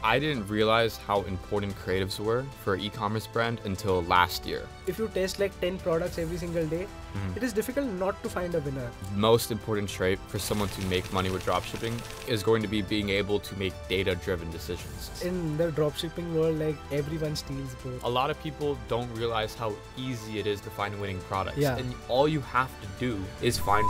I didn't realize how important creatives were for an e-commerce brand until last year. If you test like 10 products every single day, it is difficult not to find a winner. Most important trait for someone to make money with dropshipping is going to be being able to make data-driven decisions. In the dropshipping world, like everyone steals, bro. A lot of people don't realize how easy it is to find winning products. Yeah. And all you have to do is find.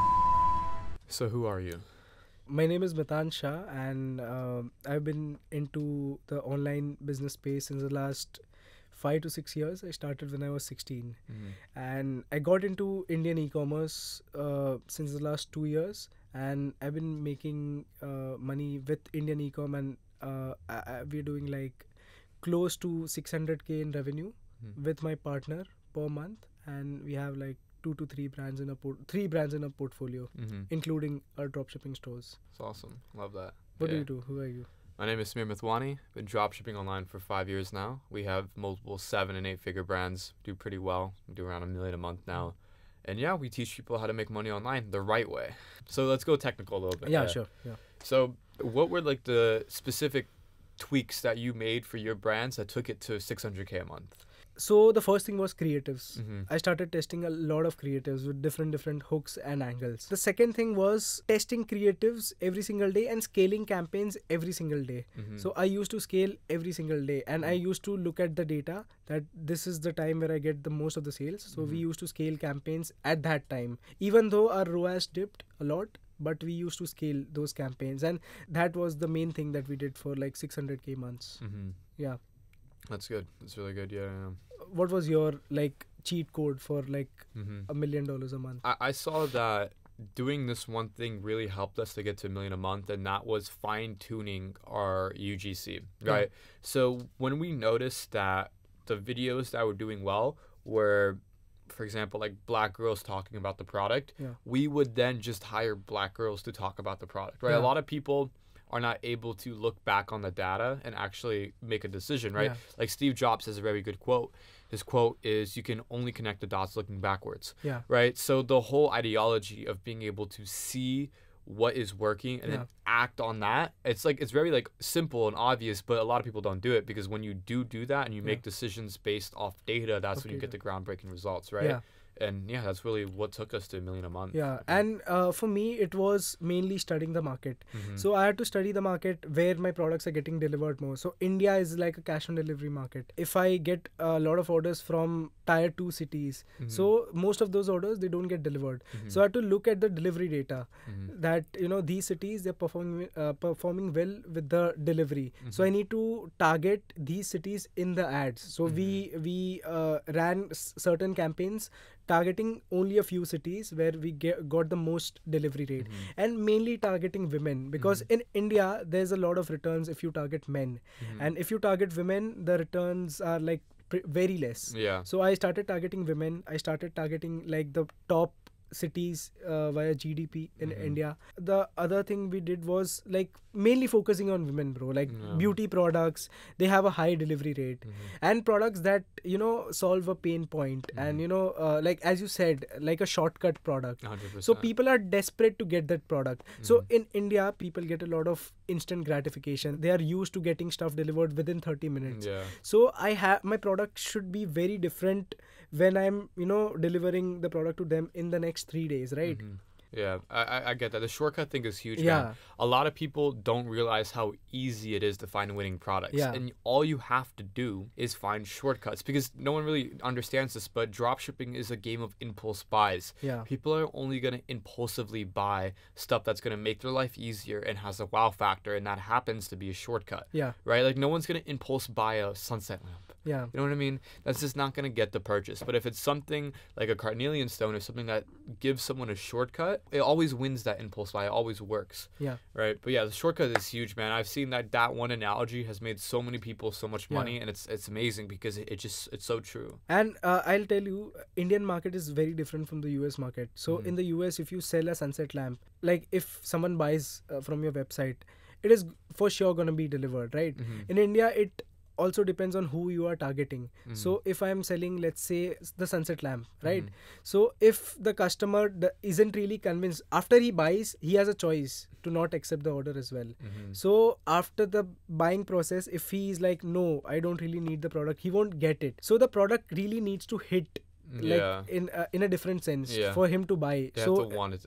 So who are you? My name is Matan Shah, and I've been into the online business space since the last 5 to 6 years. I started when I was 16, and I got into Indian e-commerce since the last 2 years, and I've been making money with Indian e-com, and we're doing like close to 600K in revenue with my partner per month, and we have like 2 to 3 brands in a three brands in a portfolio, including our dropshipping stores. That's awesome. Love that. What do you do? Who are you? My name is Samir Mithwani. Been dropshipping online for 5 years now. We have multiple 7- and 8-figure brands. Do pretty well. We do around $1 million a month now. And yeah, we teach people how to make money online the right way. So let's go technical a little bit. Yeah, sure. Yeah. So what were like the specific tweaks that you made for your brands that took it to 600K a month? So the first thing was creatives. I started testing a lot of creatives with different hooks and angles. The second thing was testing creatives every single day and scaling campaigns every single day. So I used to scale every single day, and I used to look at the data that this is the time where I get the most of the sales. So we used to scale campaigns at that time, even though our ROAS dipped a lot. But we used to scale those campaigns, and that was the main thing that we did for like 600K months. Yeah. That's good. That's really good. Yeah. What was your like cheat code for like $1 million a month? I saw that doing this one thing really helped us to get to $1 million a month, and that was fine-tuning our UGC, right? So when we noticed that the videos that were doing well were, for example, like black girls talking about the product, we would then just hire black girls to talk about the product, right? A lot of people are not able to look back on the data and actually make a decision, right? Like Steve Jobs has a very good quote. His quote is, you can only connect the dots looking backwards, right? So the whole ideology of being able to see what is working and then act on that, it's very like simple and obvious, but a lot of people don't do it, because when you do that and you make decisions based off data, that's when you get the groundbreaking results, right? And yeah, that's really what took us to $1 million a month. Yeah, and for me, it was mainly studying the market. So I had to study the market where my products are getting delivered more. So India is like a cash on delivery market. If I get a lot of orders from tier 2 cities, so most of those orders, they don't get delivered. So I had to look at the delivery data that, you know, these cities, they're performing well with the delivery. So I need to target these cities in the ads. So we ran certain campaigns targeting only a few cities where we got the most delivery rate, and mainly targeting women, because in India there's a lot of returns if you target men, and if you target women, the returns are like very less. So I started targeting women. I started targeting like the top cities via GDP in India. The other thing we did was like mainly focusing on women, bro, like beauty products. They have a high delivery rate, and products that, you know, solve a pain point, and you know, like as you said, like a shortcut product. 100%. So people are desperate to get that product. So in India, people get a lot of instant gratification. They are used to getting stuff delivered within 30 minutes. So my product should be very different when I'm, you know, delivering the product to them in the next 3 days, right? Yeah, I get that. The shortcut thing is huge, man. A lot of people don't realize how easy it is to find winning products. And all you have to do is find shortcuts, because no one really understands this, but dropshipping is a game of impulse buys. People are only going to impulsively buy stuff that's going to make their life easier and has a wow factor, and that happens to be a shortcut. Right? Like no one's going to impulse buy a sunset lamp. You know what I mean? That's just not going to get the purchase. But if it's something like a carnelian stone or something that gives someone a shortcut, it always wins that impulse buy. It always works. Right? But yeah, the shortcut is huge, man. I've seen that one analogy has made so many people so much money, and it's amazing because it's so true. And I'll tell you, Indian market is very different from the US market. So in the US, if you sell a sunset lamp, like if someone buys from your website, it is for sure going to be delivered, right? In India, it also depends on who you are targeting. So if I'm selling, let's say, the sunset lamp, right? So if the customer isn't really convinced, after he buys, he has a choice to not accept the order as well. So after the buying process, if he is like, no, I don't really need the product, he won't get it. So the product really needs to hit like in a different sense for him to buy. So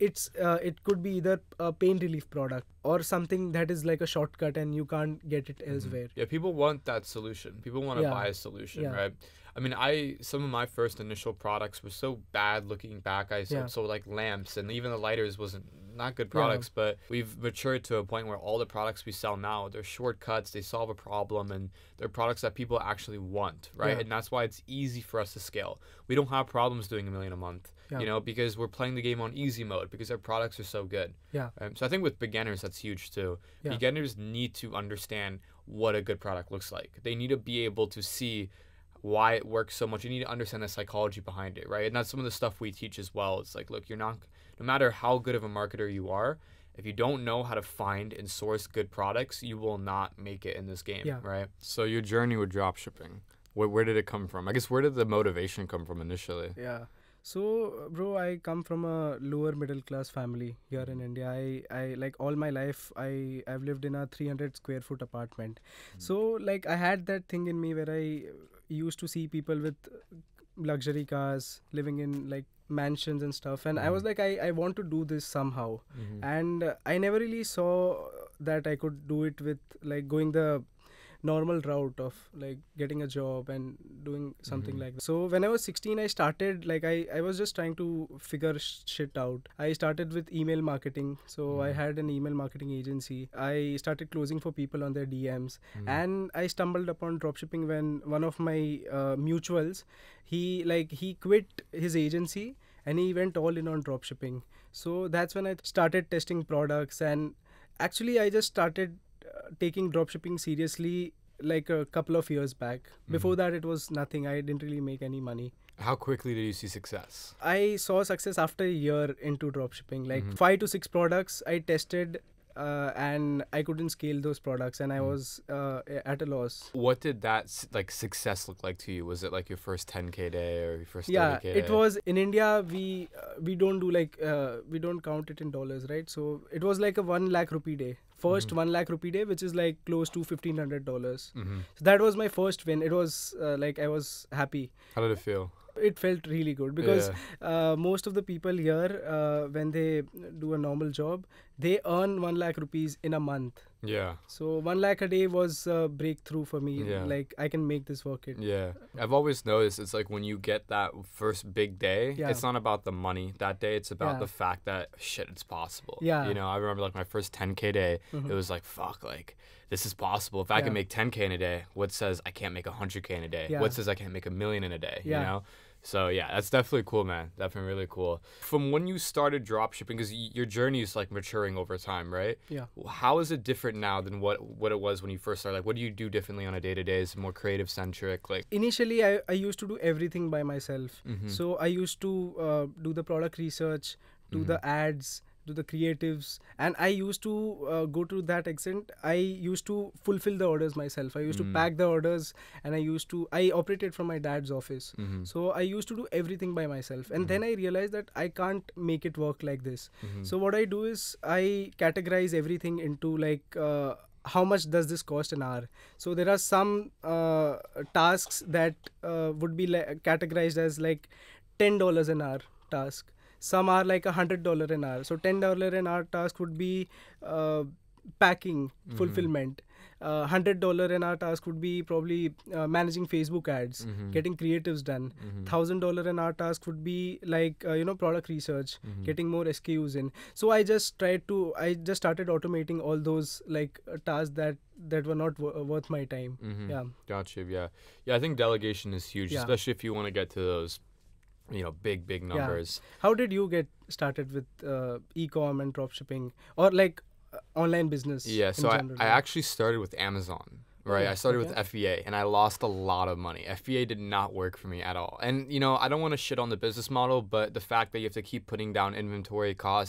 it could be either a pain relief product or something that is like a shortcut and you can't get it elsewhere. Yeah, people want that solution. People want to buy a solution, right? I mean, some of my first initial products were so bad looking back. I sold like lamps, and even the lighters wasn't not good products, but we've matured to a point where all the products we sell now, they're shortcuts, they solve a problem, and they're products that people actually want, right? And that's why it's easy for us to scale. We don't have problems doing $1 million a month, you know, because we're playing the game on easy mode because our products are so good. So I think with beginners, that's huge too. Beginners need to understand what a good product looks like. They need to be able to see why it works so much. You need to understand the psychology behind it, right? And that's some of the stuff we teach as well. It's like, look, no matter how good of a marketer you are, if you don't know how to find and source good products, you will not make it in this game, right? So your journey with dropshipping, where did it come from? I guess where did the motivation come from initially? So, bro, I come from a lower middle class family here in India. I like all my life, I've lived in a 300 square foot apartment. So, like, I had that thing in me where I used to see people with luxury cars living in like mansions and stuff, and I was like, I want to do this somehow. And I never really saw that I could do it with like going the normal route of like getting a job and doing something like that. So when I was 16, I started like I was just trying to figure shit out. I started with email marketing. So I had an email marketing agency. I started closing for people on their DMs, and I stumbled upon dropshipping when one of my mutuals, he quit his agency and he went all in on dropshipping. So that's when I started testing products, and actually I just started taking dropshipping seriously like a couple of years back. Before that, it was nothing. I didn't really make any money. How quickly did you see success? I saw success after a year into dropshipping. Like 5 to 6 products I tested, and I couldn't scale those products, and I was at a loss. What did that success look like to you? Was it like your first 10K day or your first 30K day? It was. In India, we don't do like we don't count it in dollars, right? So it was like a 1 lakh rupee day. First 1 lakh rupee day, which is like close to $1,500. So that was my first win. It was like I was happy. How did it feel? It felt really good because most of the people here, when they do a normal job, they earn 1 lakh rupees in a month. So 1 lakh a day was a breakthrough for me. Like I can make this work. I've always noticed it's like when you get that first big day, it's not about the money that day. It's about the fact that shit, it's possible. You know, I remember like my first 10K day, it was like, fuck, like this is possible. If I can make 10K in a day, what says I can't make 100K in a day? What says I can't make $1 million in a day? You know? So yeah, that's definitely cool, man. Definitely really cool. From when you started dropshipping, because your journey is like maturing over time, right? How is it different now than what it was when you first started? Like, what do you do differently on a day-to-day? Is it more creative centric? Like initially, I used to do everything by myself. So I used to do the product research, do the ads, do the creatives, and I used to go to that extent. I used to fulfill the orders myself. I used to pack the orders, and I operated from my dad's office. So I used to do everything by myself, and then I realized that I can't make it work like this. So what I do is I categorize everything into like how much does this cost an hour. So there are some tasks that would be categorized as like $10 an hour task. Some are like $100 an hour. So $10 an hour task would be packing, fulfillment. $100 an hour task would be probably managing Facebook ads, getting creatives done. $1,000 an hour task would be like product research, getting more SKUs in. So I just started automating all those like tasks that were not worth my time. Gotcha. Yeah. I think delegation is huge, especially if you want to get to those big numbers. How did you get started with e-com and dropshipping, or like online business? So I actually started with Amazon, right? I started with FBA, and I lost a lot of money. FBA did not work for me at all. And I don't want to shit on the business model, but the fact that you have to keep putting down inventory cost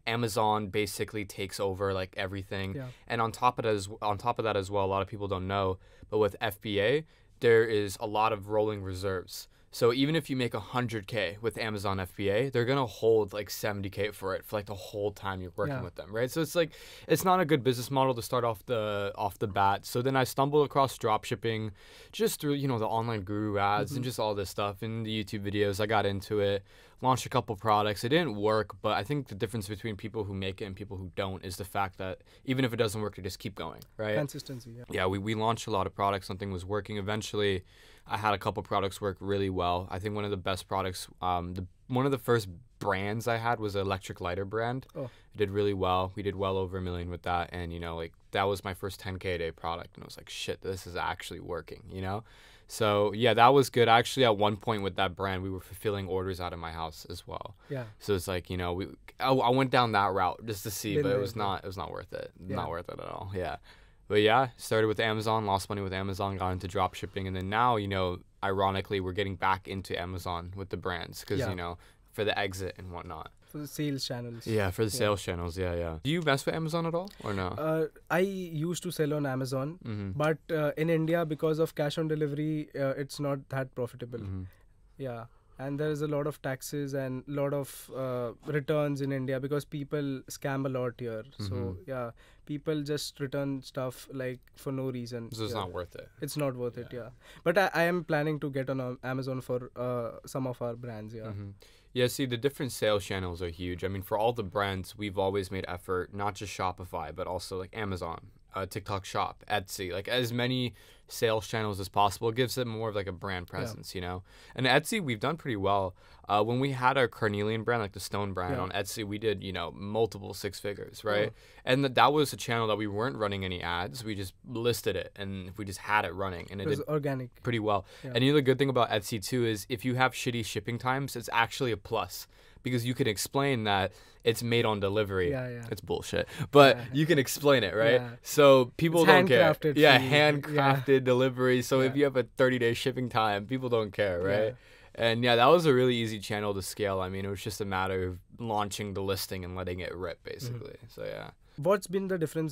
Amazon basically takes over like everything. Yeah. And on top of that as well, a lot of people don't know, but with FBA, there is a lot of rolling reserves. So even if you make 100K with Amazon FBA, they're gonna hold like 70K for it for like the whole time you're working with them, right? So it's like it's not a good business model to start off the bat. So then I stumbled across dropshipping just through, you know, the online guru ads and just all this stuff and the YouTube videos. I got into it, launched a couple products. It didn't work, but I think the difference between people who make it and people who don't is the fact that even if it doesn't work, they just keep going, right? Consistency. Yeah, we launched a lot of products. Something was working. Eventually, I had a couple products work really well. I think one of the best products, one of the first brands I had was an electric lighter brand. Oh. It did really well. We did well over $1 million with that. And, you know, like that was my first 10K a day product. And I was like, shit, this is actually working, you know? So, yeah, that was good. Actually, at one point with that brand, we were fulfilling orders out of my house as well. Yeah. So it's like, you know, I went down that route just to see, but it was not worth it. Yeah. Not worth it at all. Yeah. But yeah, started with Amazon, lost money with Amazon, got into dropshipping, and then now, you know, ironically, we're getting back into Amazon with the brands because, you know, for the exit and whatnot. For the sales channels. Yeah, for the sales channels. Yeah. Do you mess with Amazon at all or no? I used to sell on Amazon, but in India, because of cash on delivery, it's not that profitable. Yeah. And there's a lot of taxes and a lot of returns in India because people scam a lot here. So, yeah, people just return stuff like for no reason. So it's not worth it. It's not worth it, yeah. But I am planning to get on Amazon for some of our brands, yeah. Yeah, see, the different sales channels are huge. I mean, for all the brands, we've always made effort, not just Shopify, but also like Amazon, TikTok Shop, Etsy, like as many sales channels as possible. It gives it more of like a brand presence, you know? And Etsy, we've done pretty well. When we had our carnelian brand, like the stone brand on Etsy, we did, you know, multiple 6 figures, right? And that was a channel that we weren't running any ads. We just listed it and we just had it running and it was did organic. Pretty well. And you know, the good thing about Etsy too is if you have shitty shipping times, it's actually a plus because you can explain that it's made on delivery. It's bullshit, but you can explain it, right? So people don't care. Handcrafted delivery. So if you have a 30-day shipping time, people don't care, right? And yeah, that was a really easy channel to scale. I mean, it was just a matter of launching the listing and letting it rip, basically. So yeah. What's been the difference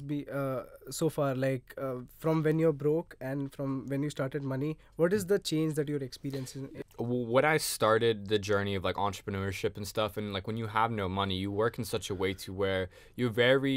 so far, like from when you're broke and from when you started money? What is the change that you're experiencing? When I started the journey of like entrepreneurship and stuff, and like when you have no money, you work in such a way to where you're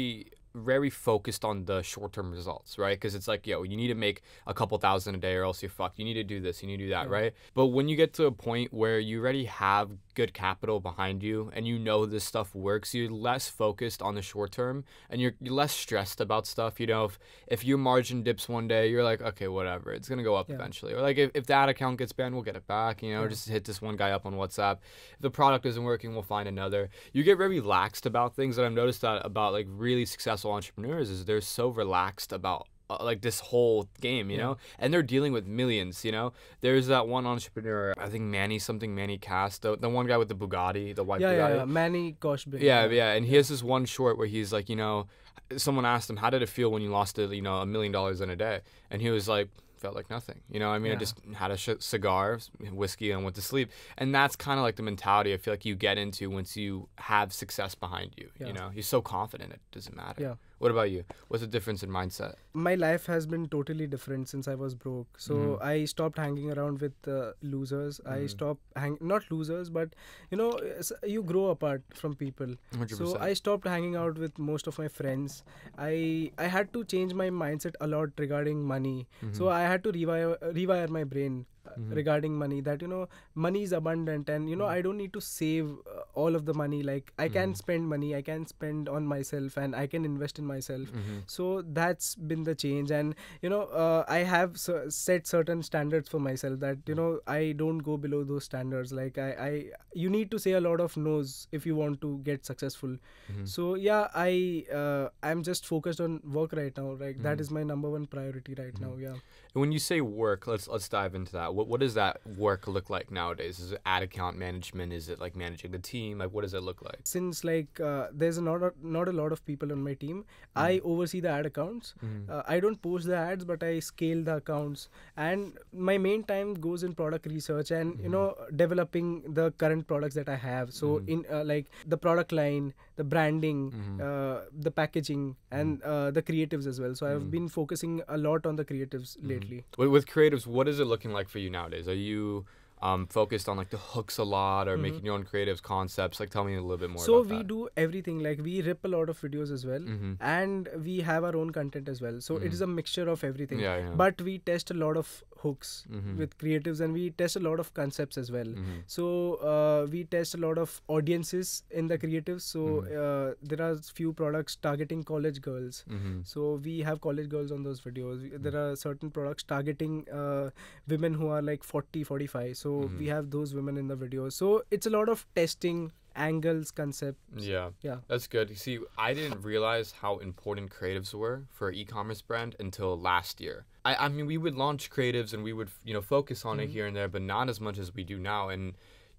very focused on the short-term results, right? Because it's like, yo, you need to make a couple thousand a day or else you're fucked. You need to do this, you need to do that, right? But when you get to a point where you already have good capital behind you and you know this stuff works, you're less focused on the short term and you're less stressed about stuff. You know, if your margin dips one day, you're like, okay, whatever, it's gonna go up eventually. Or like if that account gets banned, we'll get it back, you know, just hit this one guy up on WhatsApp. If the product isn't working, we'll find another. You get very relaxed about things, and I've noticed that about like really successful entrepreneurs is they're so relaxed about like this whole game, you know, and they're dealing with millions, you know. There's that one entrepreneur, I think Manny Cass, the one guy with the Bugatti, the white Bugatti. Manny Koshbin. And he has this one short where he's like, you know, someone asked him, how did it feel when you lost you know, $1 million in a day? And he was like, felt like nothing, you know. I mean, I just had a cigar, whiskey, and went to sleep. And that's kind of like the mentality I feel like you get into once you have success behind you. You know, you're so confident it doesn't matter. What about you? What's the difference in mindset? My life has been totally different since I was broke. So I stopped hanging around with losers. I stopped not losers, but you know, you grow apart from people. 100%. So I stopped hanging out with most of my friends. I had to change my mindset a lot regarding money. So I had to rewire my brain regarding money, that you know, money is abundant, and you know, I don't need to save all of the money. Like I can spend money, I can spend on myself, and I can invest in myself. So that's been the change. And you know, I have set certain standards for myself that you know, I don't go below those standards. Like you need to say a lot of no's if you want to get successful. So yeah, I'm just focused on work right now. Like that is my number one priority right now. Yeah. And when you say work, let's dive into that. What does that work look like nowadays? Is it ad account management? Is it like managing the team? Like, what does it look like? Since there's not a lot of people on my team, I oversee the ad accounts. I don't post the ads, but I scale the accounts, and my main time goes in product research and developing the current products that I have. So in the product line, the branding, the packaging, and the creatives as well. So I've been focusing a lot on the creatives lately. With creatives, what is it looking like for you nowadays? Are you focused on like the hooks a lot, or making your own creatives, concepts? Like, tell me a little bit more about that. So we do everything. Like, we rip a lot of videos as well, and we have our own content as well. So it is a mixture of everything. But we test a lot of hooks with creatives, and we test a lot of concepts as well. So we test a lot of audiences in the creatives. So there are few products targeting college girls. So we have college girls on those videos. There are certain products targeting women who are like 40, 45. So we have those women in the videos. So it's a lot of testing, angles, concepts. Yeah, that's good. You see, I didn't realize how important creatives were for an e-commerce brand until last year. I mean, we would launch creatives and we would focus on it here and there, but not as much as we do now. And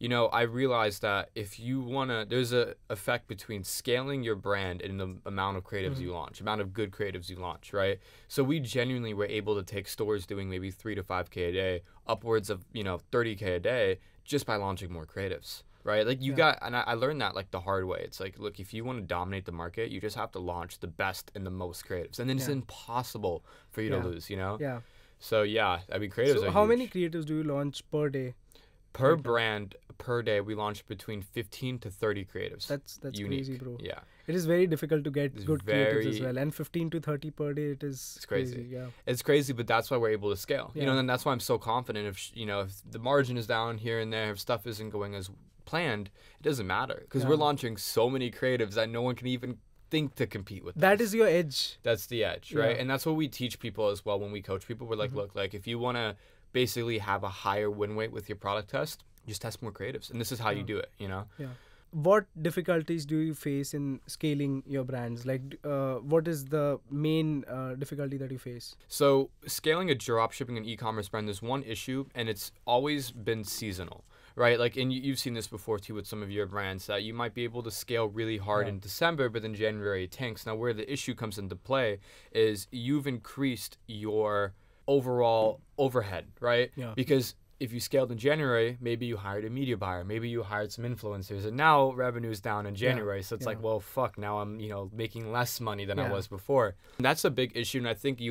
I realized that if you there's a effect between scaling your brand and the amount of creatives you launch, amount of good creatives you launch, right? So we genuinely were able to take stores doing maybe 3 to 5K a day, upwards of 30K a day, just by launching more creatives. Right, like and I learned that like the hard way. It's like, look, if you want to dominate the market, you just have to launch the best and the most creatives, and then it's impossible for you to lose. Yeah. So I mean, creatives. So how many creatives do you launch per day? Per brand, per day, we launch between 15 to 30 creatives. That's unique. Crazy, bro. Yeah. It is very difficult to get good creatives as well, and 15 to 30 per day. It's crazy. Yeah. It's crazy, but that's why we're able to scale. And that's why I'm so confident. If the margin is down here and there, if stuff isn't going as planned, it doesn't matter, because we're launching so many creatives that no one can even think to compete with. That is your edge. That's the edge, right? And that's what we teach people as well when we coach people. We're like, look, like if you want to basically have a higher win rate with your product test, just test more creatives, and this is how you do it. Yeah. What difficulties do you face in scaling your brands? Like, what is the main difficulty that you face? So scaling a dropshipping and e-commerce brand, there's one issue, and it's always been seasonal. Right, like, and you've seen this before too with some of your brands, that you might be able to scale really hard in December, but then January it tanks. Now, where the issue comes into play is you've increased your overall overhead, right? Yeah. Because if you scaled in January, maybe you hired a media buyer, maybe you hired some influencers, and now revenue is down in January. So it's like, well, fuck, now I'm, making less money than I was before. And that's a big issue. And I think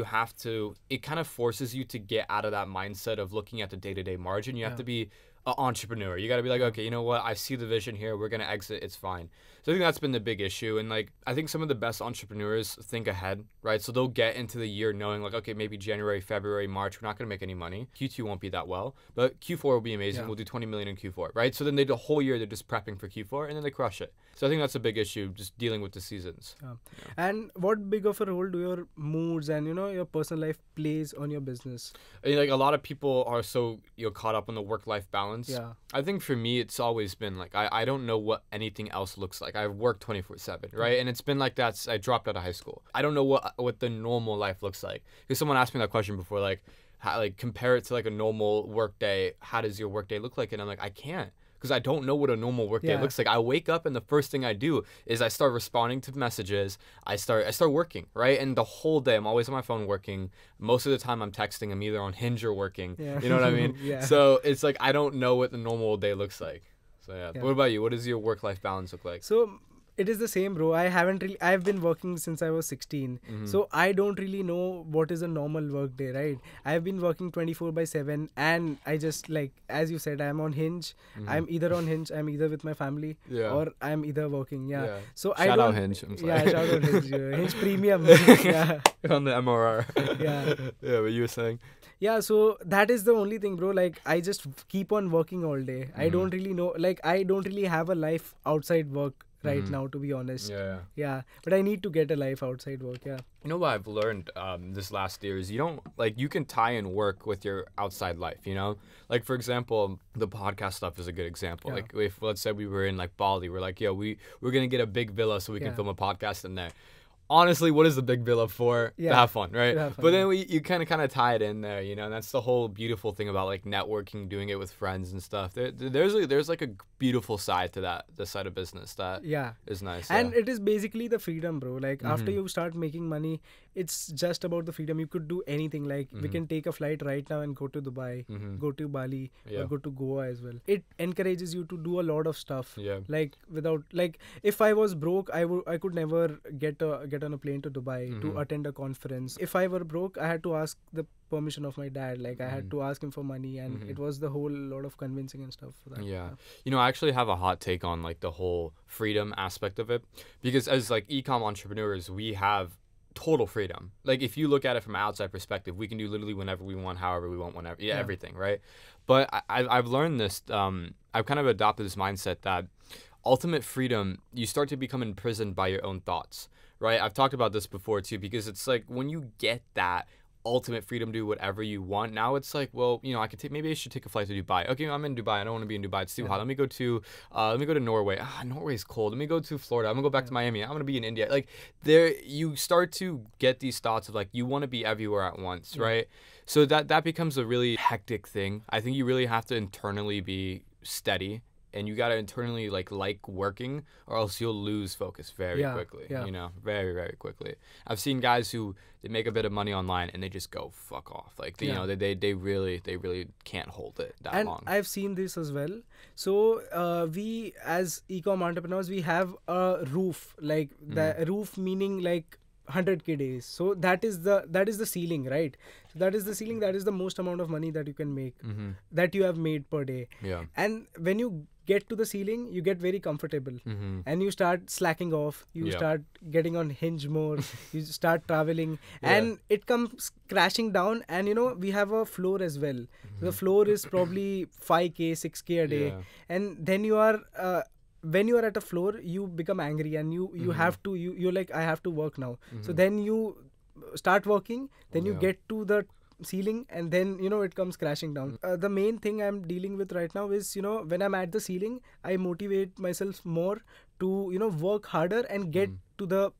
it kind of forces you to get out of that mindset of looking at the day-to-day margin. You have to be an entrepreneur. You got to be like, okay, you know what? I see the vision here. We're going to exit. It's fine. So I think that's been the big issue. And like, I think some of the best entrepreneurs think ahead, right? So they'll get into the year knowing like, okay, maybe January, February, March, we're not going to make any money. Q2 won't be that well, but Q4 will be amazing. We'll do 20 million in Q4, right? So then the whole year, they're just prepping for Q4 and then they crush it. So I think that's a big issue, just dealing with the seasons. And what big of a role do your moods and, your personal life plays on your business? I mean, like, a lot of people are so, caught up on the work-life balance. Yeah. I think for me, it's always been like, I don't know what anything else looks like. I've worked 24/7, right? And it's been like that. I dropped out of high school. I don't know what the normal life looks like. Because someone asked me that question before, like, compare it to like a normal work day. How does your work day look like? And I'm like, I can't. Because I don't know what a normal workday looks like. I wake up and the first thing I do is I start responding to messages. I start working, right? And the whole day I'm always on my phone working. Most of the time I'm texting. I'm either on Hinge or working. You know what I mean? So it's like I don't know what the normal day looks like. So yeah. What about you? What does your work-life balance look like? So it is the same, bro. I've been working since I was 16. So I don't really know what is a normal work day, right? I've been working 24/7, and I just, like, as you said, I'm on Hinge. I'm either on Hinge, I'm either with my family, or I'm either working. So shout out Hinge. I'm sorry. Shout out Hinge. Hinge Premium. On the MRR. Yeah, what you were saying. Yeah, so that is the only thing, bro. Like, I just keep on working all day. I don't really know, like, I don't really have a life outside work right now, to be honest. Yeah, but I need to get a life outside work. You know what I've learned this last year is you can tie in work with your outside life, like, for example, the podcast stuff is a good example. Like, if let's say we were in like Bali, we're like, we're gonna get a big villa so we can film a podcast in there. honestly, what is the big bill up for? To have fun, right? To have fun, But then you kind of tie it in there, you know, and that's the whole beautiful thing about like networking, doing it with friends and stuff. There's like a beautiful side to that, the side of business that is nice. And it is basically the freedom, bro. Like after you start making money, it's just about the freedom. You could do anything. Like we can take a flight right now and go to Dubai, go to Bali, or go to Goa as well. It encourages you to do a lot of stuff. Like without, like if I was broke, I could never get on a plane to Dubai to attend a conference. If I were broke, I had to ask the permission of my dad. Like I had to ask him for money, and it was the whole lot of convincing and stuff for that. You know, I actually have a hot take on like the whole freedom aspect of it, because as like e-com entrepreneurs, we have total freedom. Like if you look at it from an outside perspective, we can do literally whenever we want, however we want, whenever, everything, right? But I've learned this. I've kind of adopted this mindset that ultimate freedom, you start to become imprisoned by your own thoughts, right? I've talked about this before too, because it's like when you get that ultimate freedom to do whatever you want, now it's like, well, you know, maybe I should take a flight to Dubai. Okay, I'm in Dubai. I don't want to be in Dubai. It's too hot. Let me go to Norway. Norway's cold. Let me go to Florida. I'm gonna go back to Miami. I'm gonna be in India. Like there, you start to get these thoughts of like you want to be everywhere at once, right? So that becomes a really hectic thing. I think you really have to internally be steady, and you got to internally like working, or else you'll lose focus very quickly, you know, very, very quickly. I've seen guys who they make a bit of money online and they just go fuck off. Like, you know, they really can't hold it that long. And I've seen this as well. So we as e-com entrepreneurs, we have a roof, like the roof meaning like 100k days. So that is the ceiling, right? So that is the ceiling. That is the most amount of money that you can make, that you have made per day. And when you get to the ceiling, you get very comfortable, and you start slacking off. You start getting on Hinge more. You start traveling, and it comes crashing down. And you know, we have a floor as well. The floor is probably 5k, 6k a day, and then you are. When you are at a floor, you become angry, and you have to you're like, I have to work now. So then you start working, then you get to the ceiling, and then you know it comes crashing down. The main thing I'm dealing with right now is, you know, when I'm at the ceiling, I motivate myself more to, you know, work harder and get to the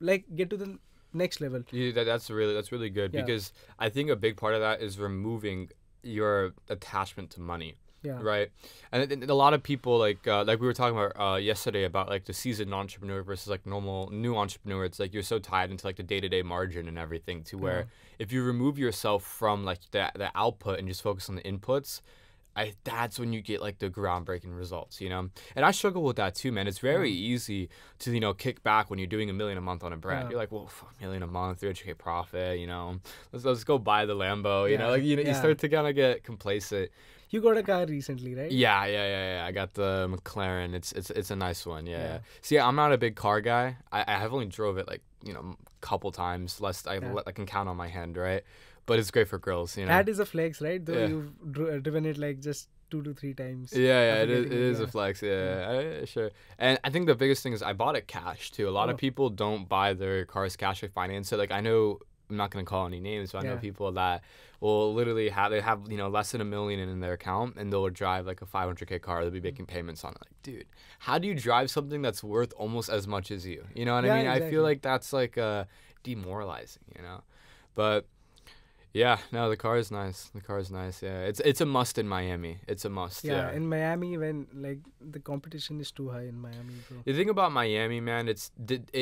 next level. That's really good, because I think a big part of that is removing your attachment to money. Right. And a lot of people like we were talking about yesterday about like the seasoned entrepreneur versus like normal new entrepreneur. It's like you're so tied into like the day-to-day margin and everything, to where if you remove yourself from like the output and just focus on the inputs, that's when you get like the groundbreaking results, you know. And I struggle with that too, man. It's very easy to, you know, kick back when you're doing $1 million a month on a brand. You're like, well, $1 million a month, 300k profit, you know, let's go buy the Lambo, you know, like you start to kind of get complacent. You got a car recently, right? Yeah. I got the McLaren. It's a nice one. Yeah. See, I'm not a big car guy. I have only drove it like, you know, a couple times. I can count on my hand, right? But it's great for girls, you know. That is a flex, right? Though you've driven it like just 2 to 3 times. Yeah, it is a flex. Yeah, sure. And I think the biggest thing is I bought it cash too. A lot of people don't buy their cars cash or finance it. Like I know, I'm not gonna call any names, but I know people that will literally have you know less than $1 million in their account, and they'll drive like a 500k car. They'll be making payments on it. Like, dude, how do you drive something that's worth almost as much as you? You know what I mean? Exactly. I feel like that's like demoralizing, you know. But yeah, no, the car is nice. Yeah, it's a must in Miami. It's a must. Yeah, in Miami, when like the competition is too high in Miami, bro. The thing about Miami, man, it's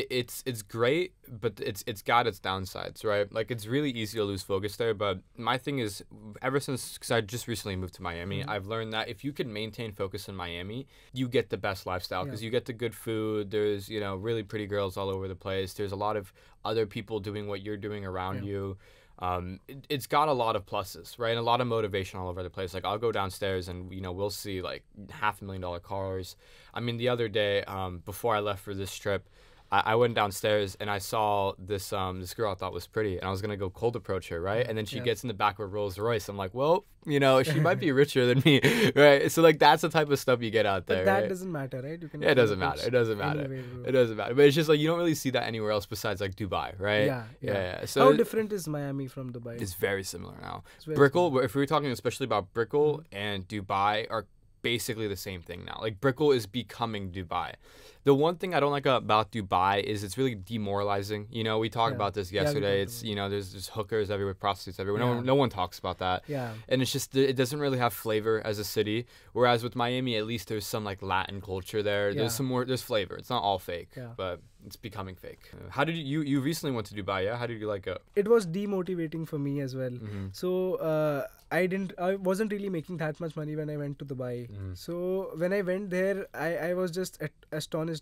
great, but it's got its downsides, right? Like it's really easy to lose focus there. But my thing is, because I just recently moved to Miami, I've learned that if you can maintain focus in Miami, you get the best lifestyle, because you get the good food. There's, you know, really pretty girls all over the place. There's a lot of other people doing what you're doing around you. It's got a lot of pluses, right? And a lot of motivation all over the place. Like I'll go downstairs and, you know, we'll see like $500,000 cars. I mean, the other day, before I left for this trip, I went downstairs and I saw this girl I thought was pretty, and I was gonna go cold approach her, right? And then she gets in the back of a Rolls Royce. I'm like, well, you know, she might be richer than me, right? So like that's the type of stuff you get out there. But that right? doesn't matter, right? You can. It doesn't matter. It doesn't matter. But it's just like you don't really see that anywhere else besides like Dubai, right? Yeah. So how different is Miami from Dubai? It's very similar now. Brickell, if we were talking especially about Brickell and Dubai, are basically the same thing now. Like Brickell is becoming Dubai. The one thing I don't like about Dubai is it's really demoralizing. You know, we talked about this yesterday. It's, you know, there's just hookers everywhere, prostitutes everywhere. No one talks about that. Yeah. And it's just, it doesn't really have flavor as a city. Whereas with Miami, at least there's some like Latin culture there. There's some more, there's flavor. It's not all fake, but it's becoming fake. How did you recently went to Dubai, yeah? How did you like it? It was demotivating for me as well. So I wasn't really making that much money when I went to Dubai. So when I went there, I was just astonished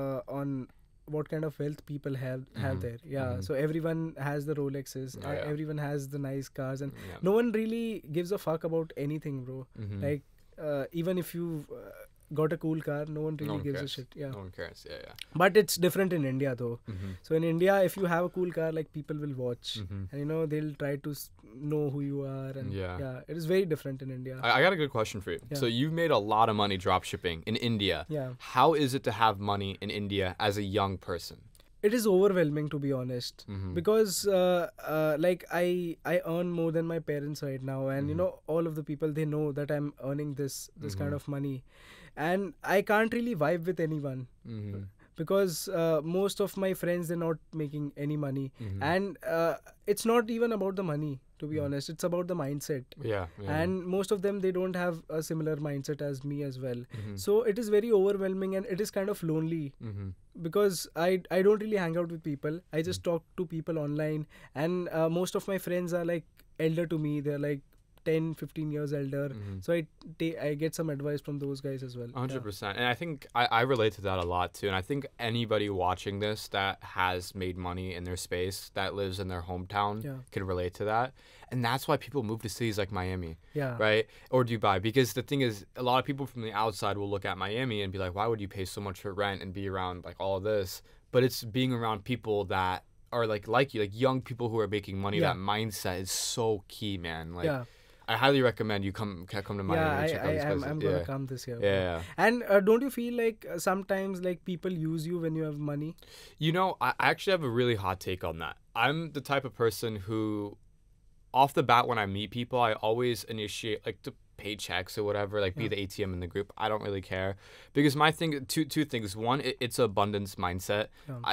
on what kind of wealth people have there. So everyone has the Rolexes, everyone has the nice cars, and no one really gives a fuck about anything, bro. Like even if you got a cool car, no one really gives a shit. No one cares. But it's different in India though. So in India, if you have a cool car, like people will watch, and you know, they'll try to know who you are, and it is very different in India. I got a good question for you. So you've made a lot of money dropshipping in India. How is it to have money in India as a young person? It is overwhelming, to be honest, because like I earn more than my parents right now, and you know, all of the people, they know that I'm earning this kind of money, and I can't really vibe with anyone because most of my friends, they're not making any money, and it's not even about the money, to be honest. It's about the mindset. And most of them, they don't have a similar mindset as me as well. So it is very overwhelming, and it is kind of lonely because I don't really hang out with people. I just talk to people online, and most of my friends are like elder to me. They're like 10-15 years elder, so I get some advice from those guys as well. 100%. And I think I relate to that a lot too, and I think anybody watching this that has made money in their space, that lives in their hometown, can relate to that. And that's why people move to cities like Miami, right, or Dubai, because the thing is, a lot of people from the outside will look at Miami and be like, why would you pay so much for rent and be around like all of this? But it's being around people that are like you, like young people who are making money. That mindset is so key, man. Like I highly recommend you come to Miami. And check out these places. I'm gonna come this year. And don't you feel like sometimes like people use you when you have money? You know, I actually have a really hot take on that. I'm the type of person who, off the bat, when I meet people, I always initiate like the paychecks or whatever, like be the ATM in the group. I don't really care, because my thing, two things. One, it's an abundance mindset.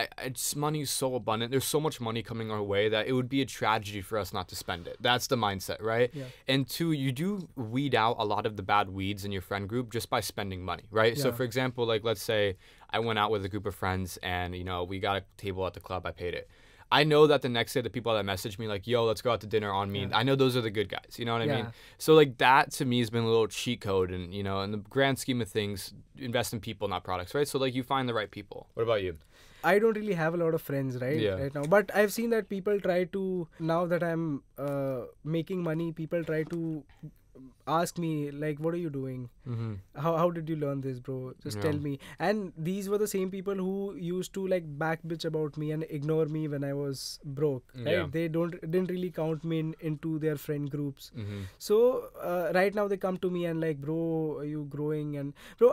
Money is so abundant. There's so much money coming our way that it would be a tragedy for us not to spend it. That's the mindset, right? And two, you do weed out a lot of the bad weeds in your friend group just by spending money, right? So for example, like let's say I went out with a group of friends and, you know, we got a table at the club, I paid it. I know that the next day the people that message me like, yo, let's go out to dinner on me. I know those are the good guys. You know what I mean? So like that to me has been a little cheat code, and you know, in the grand scheme of things, invest in people, not products, right? So like you find the right people. What about you? I don't really have a lot of friends right now, but I've seen that people try to, now that I'm making money, people try to ask me like, what are you doing? How did you learn this, bro? Just tell me. And these were the same people who used to like back bitch about me and ignore me when I was broke, right? They didn't really count me into their friend groups. So right now they come to me and like, bro, are you growing? And bro,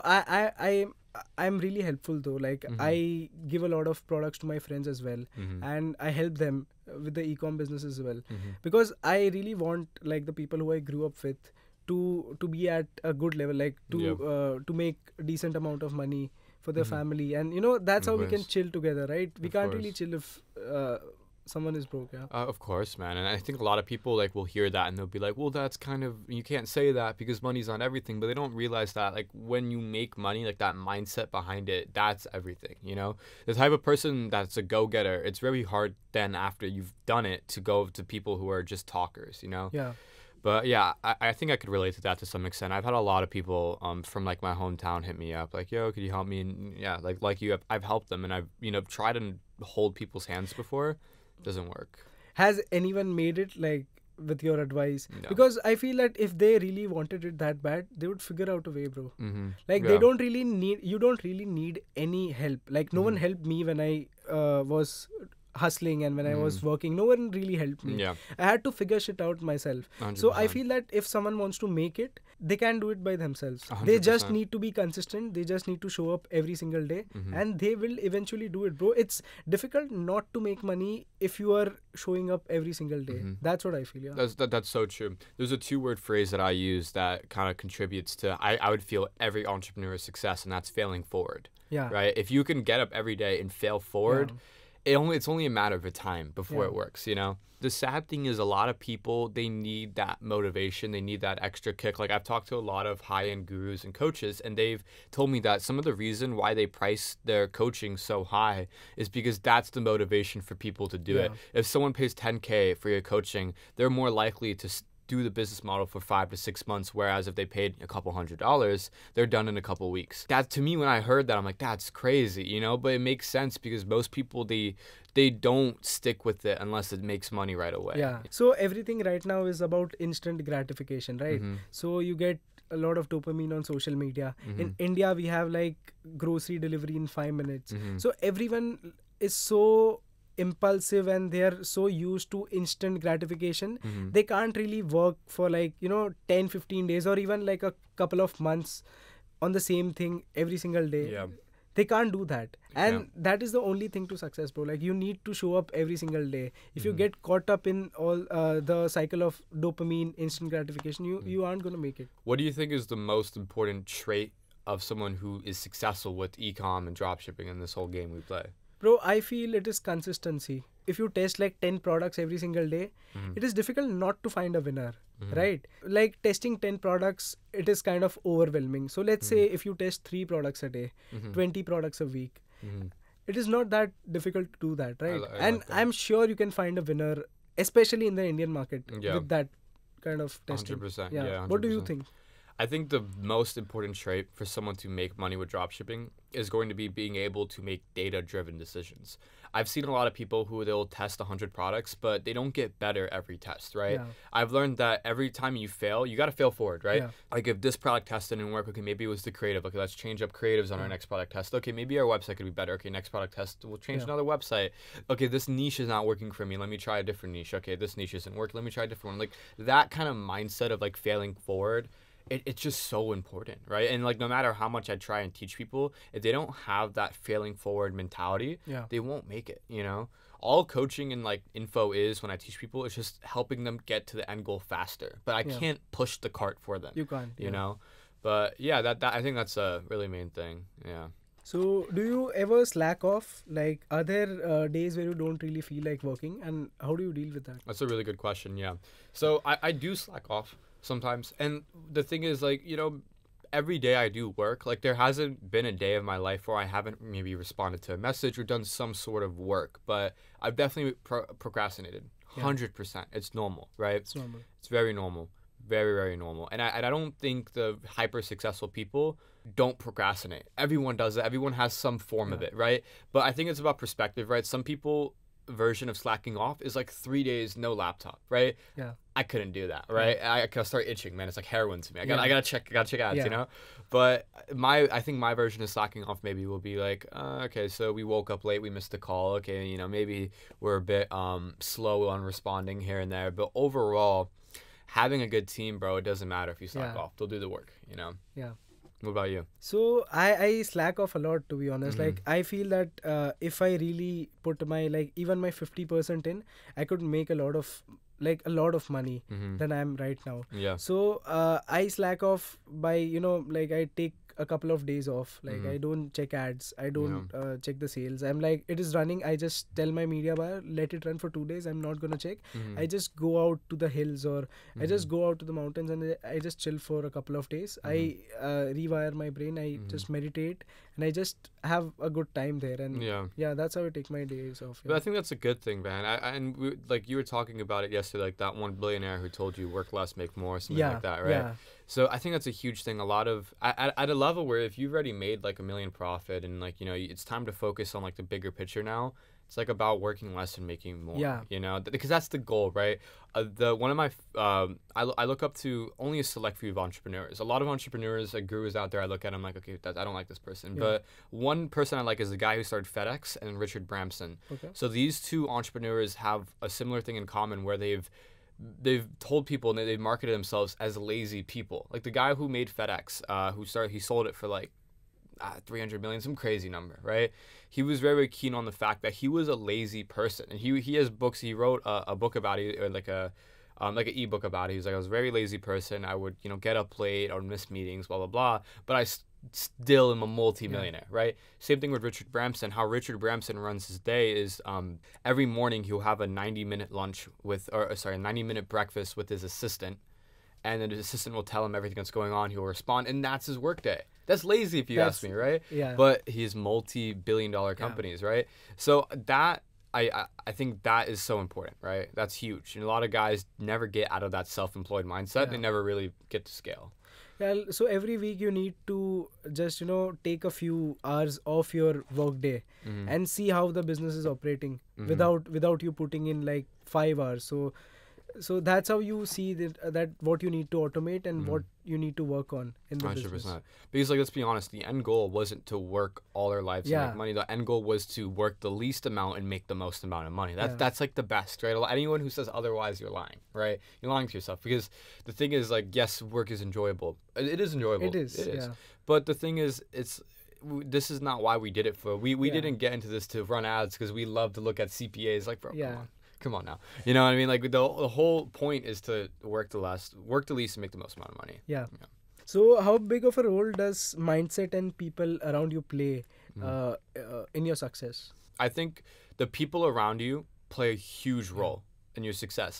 I'm really helpful though. Like I give a lot of products to my friends as well, and I help them with the e-com business as well, because I really want like the people who I grew up with to be at a good level, like to make a decent amount of money for their family, and you know, that's how we can chill together, right? We can't really chill if someone is broke. Of course, man. And I think a lot of people like will hear that and they'll be like, well, that's kind of, you can't say that because money's not everything. But they don't realize that like when you make money, like that mindset behind it, that's everything, you know? The type of person that's a go-getter, it's very hard then after you've done it to go to people who are just talkers, you know? But yeah, I think I could relate to that to some extent. I've had a lot of people from like my hometown hit me up like, yo, could you help me? And yeah, like you, I've helped them, and I've, you know, tried to hold people's hands before. Doesn't work. Has anyone made it like with your advice? No. Because I feel that if they really wanted it that bad, they would figure out a way, bro. Like they don't really need, you don't really need any help. Like no one helped me when I was hustling and when I was working, no one really helped me. Yeah. I had to figure shit out myself. 100%. So I feel that if someone wants to make it, they can do it by themselves. 100%. They just need to be consistent. They just need to show up every single day, and they will eventually do it, bro. It's difficult not to make money if you are showing up every single day. That's what I feel. Yeah. That's so true. There's a 2-word phrase that I use that kind of contributes to I would feel every entrepreneur's success, and that's failing forward. Yeah. Right. If you can get up every day and fail forward. Yeah. It's only a matter of time before it works, you know? The sad thing is a lot of people, they need that motivation. They need that extra kick. Like I've talked to a lot of high-end gurus and coaches, and they've told me that some of the reason why they price their coaching so high is because that's the motivation for people to do it. If someone pays $10K for your coaching, they're more likely to do the business model for 5 to 6 months, whereas if they paid a couple $100, they're done in a couple weeks. That, to me, when I heard that, I'm like, that's crazy, you know? But it makes sense because most people, they don't stick with it unless it makes money right away. Yeah. So everything right now is about instant gratification, right? So you get a lot of dopamine on social media. In India, we have like grocery delivery in 5 minutes. So everyone is so impulsive and they are so used to instant gratification. They can't really work for like 10-15 days or even like a couple of months on the same thing every single day. They can't do that, and that is the only thing to success, bro. Like you need to show up every single day. If you get caught up in all the cycle of dopamine, instant gratification, you aren't gonna make it. What do you think is the most important trait of someone who is successful with e-com and dropshipping in this whole game we play? Bro, I feel it is consistency. If you test like 10 products every single day, it is difficult not to find a winner, right? Like testing 10 products, it is kind of overwhelming. So let's say if you test 3 products a day, 20 products a week, it is not that difficult to do that, right? And like that. I'm sure you can find a winner, especially in the Indian market with that kind of testing. 100%. Yeah. 100%. What do you think? I think the most important trait for someone to make money with dropshipping is going to be being able to make data-driven decisions. I've seen a lot of people who they'll test 100 products, but they don't get better every test, right? I've learned that every time you fail, you got to fail forward, right? Like if this product test didn't work, okay, maybe it was the creative. Okay, let's change up creatives on our next product test. Okay, maybe our website could be better. Okay, next product test, we'll change another website. Okay, this niche is not working for me. Let me try a different niche. Okay, this niche isn't working. Let me try a different one. Like that kind of mindset of like failing forward, it's just so important, right? And like no matter how much I try and teach people, if they don't have that failing forward mentality, they won't make it, you know? All coaching and like info is when I teach people, it's just helping them get to the end goal faster. But I can't push the cart for them. You can't. You know? But yeah, that I think that's a really main thing. Yeah. So do you ever slack off? Like are there days where you don't really feel like working, and how do you deal with that? That's a really good question. Yeah. So I do slack off sometimes, and the thing is, like, you know, every day I do work. Like there hasn't been a day of my life where I haven't maybe responded to a message or done some sort of work, but I've definitely procrastinated 100%. It's normal, right? It's normal. It's very normal. Very, very normal. And I don't think the hyper successful people don't procrastinate. Everyone does it. Everyone has some form of it, right? But I think it's about perspective, right? Some people version of slacking off is like 3 days no laptop, right? I couldn't do that, right? I could start itching, man. It's like heroin to me. I gotta check ads, you know. But I think my version of slacking off maybe will be like, okay, so we woke up late, we missed a call. Okay, you know, maybe we're a bit slow on responding here and there. But overall, having a good team, bro, it doesn't matter if you slack off. They'll do the work, you know. What about you? So I slack off a lot, to be honest. Like I feel that if I really put my like even my 50% in, I could make a lot of money than I am right now. So I slack off by like I take a couple of days off. Like I don't check ads. I don't check the sales. I'm like, it is running. I just tell my media buyer, let it run for 2 days. I'm not gonna check. I just go out to the hills or I just go out to the mountains and I just chill for a couple of days. I rewire my brain. I just meditate and I just have a good time there. And that's how I take my days off. But I think that's a good thing, man. Like you were talking about it yesterday, like that one billionaire who told you work less, make more, something like that, right? So I think that's a huge thing. A lot of at a level where if you've already made like $1 million profit and like, you know, it's time to focus on like the bigger picture now. It's like about working less and making more. Yeah. You know, because that's the goal, right? One of my I look up to only a select few of entrepreneurs. A lot of entrepreneurs, like gurus out there, I look at, I'm like, okay, I don't like this person. Yeah. But one person I like is the guy who started FedEx, and Richard Branson. Okay. So these two entrepreneurs have a similar thing in common, where they've told people and they've marketed themselves as lazy people. Like the guy who made FedEx, he sold it for like 300 million, some crazy number, right? He was very, very keen on the fact that he was a lazy person, and he has books. He wrote a book about it, or like an ebook about it. He was like, I was a very lazy person. I would, get up late, I would miss meetings, blah blah blah. But I still am a multi-millionaire, right? Same thing with Richard Branson. How Richard Branson runs his day is every morning he'll have a 90-minute a 90-minute breakfast with his assistant. And then his assistant will tell him everything that's going on. He'll respond, and that's his workday. That's lazy if you ask me, right? Yeah. But he's multi-billion-dollar companies, right? So that I think that is so important, right? That's huge. And a lot of guys never get out of that self-employed mindset. Yeah. They never really get to scale. Yeah, so every week you need to just take a few hours off your work day and see how the business is operating without you putting in like 5 hours. So that's how you see that what you need to automate and what you need to work on in the 100%. Business. Because let's be honest, the end goal wasn't to work all their lives to make money. The end goal was to work the least amount and make the most amount of money. That's like the best, right? Anyone who says otherwise, you're lying, right? You're lying to yourself, because the thing is, like, yes, work is enjoyable. It is enjoyable. It is. Yeah. But the thing is, this is not why we did it for. We didn't get into this to run ads because we love to look at CPAs. Like, bro, come on now. You know what I mean? Like the whole point is to work the least and make the most amount of money. Yeah. So how big of a role does mindset and people around you play in your success? I think the people around you play a huge role in your success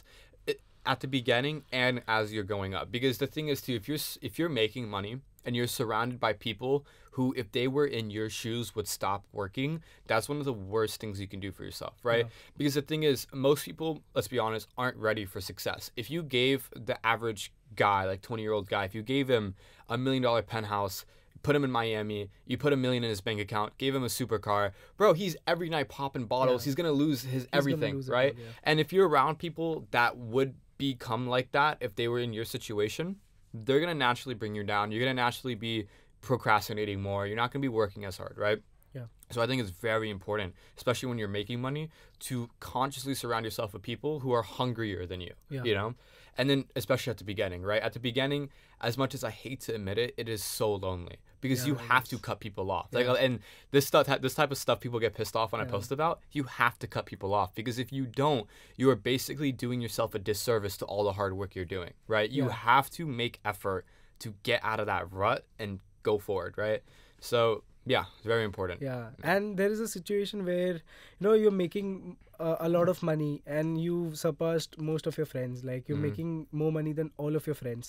at the beginning and as you're going up. Because the thing is too, if you're making money and you're surrounded by people who, if they were in your shoes, would stop working, that's one of the worst things you can do for yourself, right? Yeah. Because the thing is, most people, let's be honest, aren't ready for success. If you gave the average guy, like 20-year-old guy, if you gave him $1 million penthouse, put him in Miami, you put $1 million in his bank account, gave him a supercar, bro, he's every night popping bottles. He's going to lose everything, right? And if you're around people that would become like that, if they were in your situation, they're going to naturally bring you down. You're going to naturally be procrastinating more. You're not going to be working as hard, right? Yeah. So I think it's very important, especially when you're making money, to consciously surround yourself with people who are hungrier than you, And then especially at the beginning, right? At the beginning, as much as I hate to admit it, it is so lonely because you have to cut people off. Like, and this type of stuff people get pissed off when I post about. You have to cut people off, because if you don't, you are basically doing yourself a disservice to all the hard work you're doing, right? You have to make effort to get out of that rut and go forward, right? So yeah, it's very important. Yeah, and there is a situation where you're making a lot of money and you've surpassed most of your friends. Like you're making more money than all of your friends,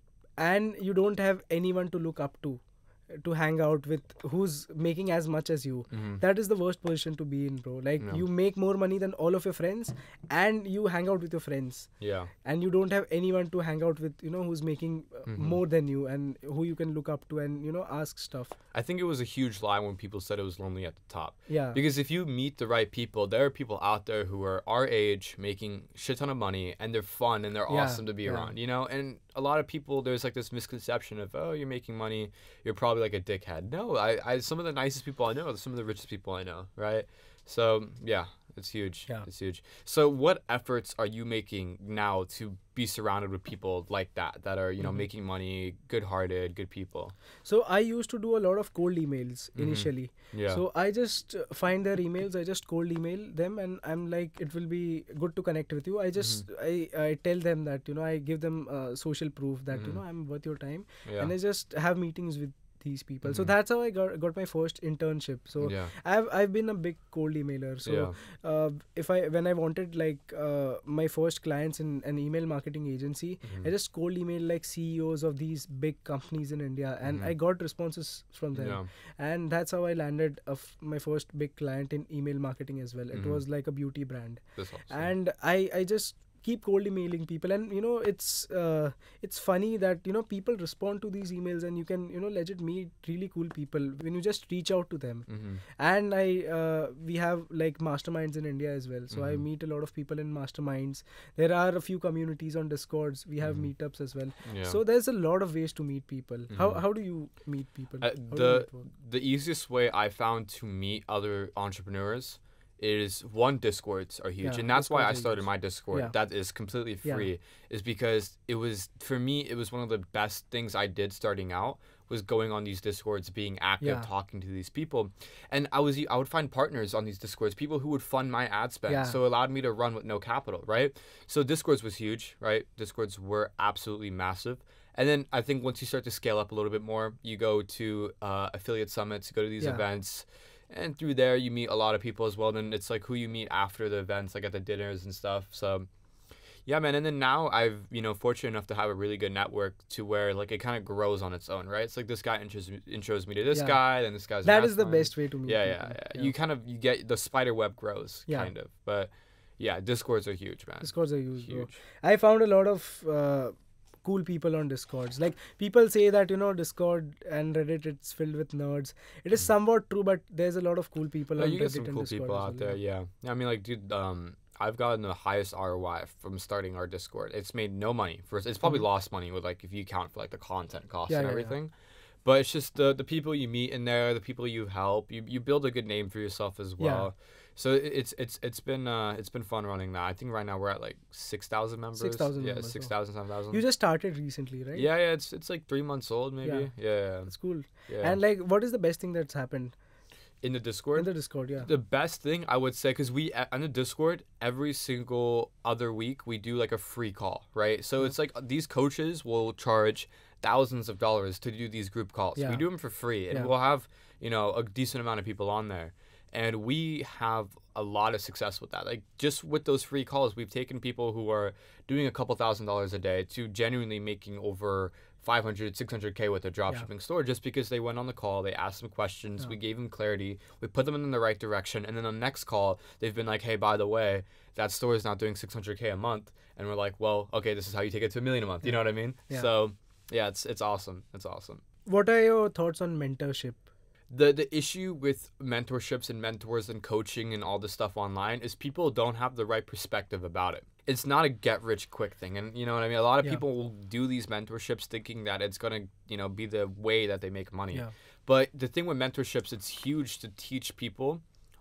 and you don't have anyone to look up to hang out with who's making as much as you. That is the worst position to be in, bro. Like you make more money than all of your friends and you hang out with your friends. Yeah. And you don't have anyone to hang out with, who's making more than you and who you can look up to and, ask stuff. I think it was a huge lie when people said it was lonely at the top. Yeah. Because if you meet the right people, there are people out there who are our age making shit ton of money and they're fun and they're awesome to be around, and a lot of people, there's like this misconception of, oh, you're making money, you're probably like a dickhead. No, I some of the nicest people I know are some of the richest people I know, right? So yeah, it's huge. It's huge. So what efforts are you making now to be surrounded with people like that are making money, good-hearted, good people? So I used to do a lot of cold emails initially. Yeah. So I just find their emails, I just cold email them, and I'm like, it will be good to connect with you. I just I tell them that I give them social proof that I'm worth your time, and I just have meetings with these people. So that's how I got my first internship. So I've been a big cold emailer. So when I wanted my first clients in an email marketing agency, I just cold email like CEOs of these big companies in India, and I got responses from them. And that's how I landed my first big client in email marketing as well. It was like a beauty brand. That's awesome. And I just keep cold emailing people, and it's funny that people respond to these emails, and you can legit meet really cool people when you just reach out to them. And we have like masterminds in India as well, so I meet a lot of people in masterminds. There are a few communities on Discords. We have meetups as well. So there's a lot of ways to meet people. How do you meet people? The easiest way I found to meet other entrepreneurs is one, Discords are huge, and that's why I started my Discord. That is completely free. Is because for me it was one of the best things I did starting out, was going on these Discords, being active, talking to these people, and I would find partners on these Discords, people who would fund my ad spend, so it allowed me to run with no capital, right? So Discords was huge, right? Discords were absolutely massive. And then I think once you start to scale up a little bit more, you go to affiliate summits, you go to these events. And through there, you meet a lot of people as well. Then it's like who you meet after the events, like at the dinners and stuff. So, yeah, man. And then now I've, fortunate enough to have a really good network to where like it kind of grows on its own, right? It's like this guy intros me to this guy, and this guy's that is the best way to meet people. Yeah. You get the spider web grows, kind of. But yeah, Discords are huge, man. Discords are huge. Bro. I found a lot of cool people on Discords. Like, people say that Discord and Reddit, it's filled with nerds. It is somewhat true, but there's a lot of cool people on Reddit. You get some and cool Discord people out there. Yeah, I mean, like, dude, I've gotten the highest ROI from starting our Discord. It's made no money. It's probably lost money with, like, if you count for like the content costs and everything. But it's just the people you meet in there, the people you help. You build a good name for yourself as well. So it's been fun running that. I think right now we're at like 6,000 members. 6,000 Yeah, members. 6,000, 7,000. You just started recently, right? Yeah, it's like 3 months old maybe. Yeah. That's cool. Yeah. And like, what is the best thing that's happened? In the Discord? In the Discord, yeah. The best thing I would say, because on the Discord, every single other week, we do like a free call, right? So it's like these coaches will charge thousands of dollars to do these group calls. We do them for free, and we'll have, a decent amount of people on there. And we have a lot of success with that. Like, just with those free calls, we've taken people who are doing a couple $1,000s a day to genuinely making over 500, 600K with their dropshipping store, just because they went on the call, they asked them questions, we gave them clarity, we put them in the right direction, and then on the next call, they've been like, hey, by the way, that store is not doing 600K a month. And we're like, well, okay, this is how you take it to $1 million a month. You know what I mean? So, yeah, it's awesome. It's awesome. What are your thoughts on mentorship? The issue with mentorships and mentors and coaching and all this stuff online is people don't have the right perspective about it. It's not a get-rich-quick thing. And you know what I mean? A lot of people will do these mentorships thinking that it's going to, be the way that they make money. But the thing with mentorships, it's huge to teach people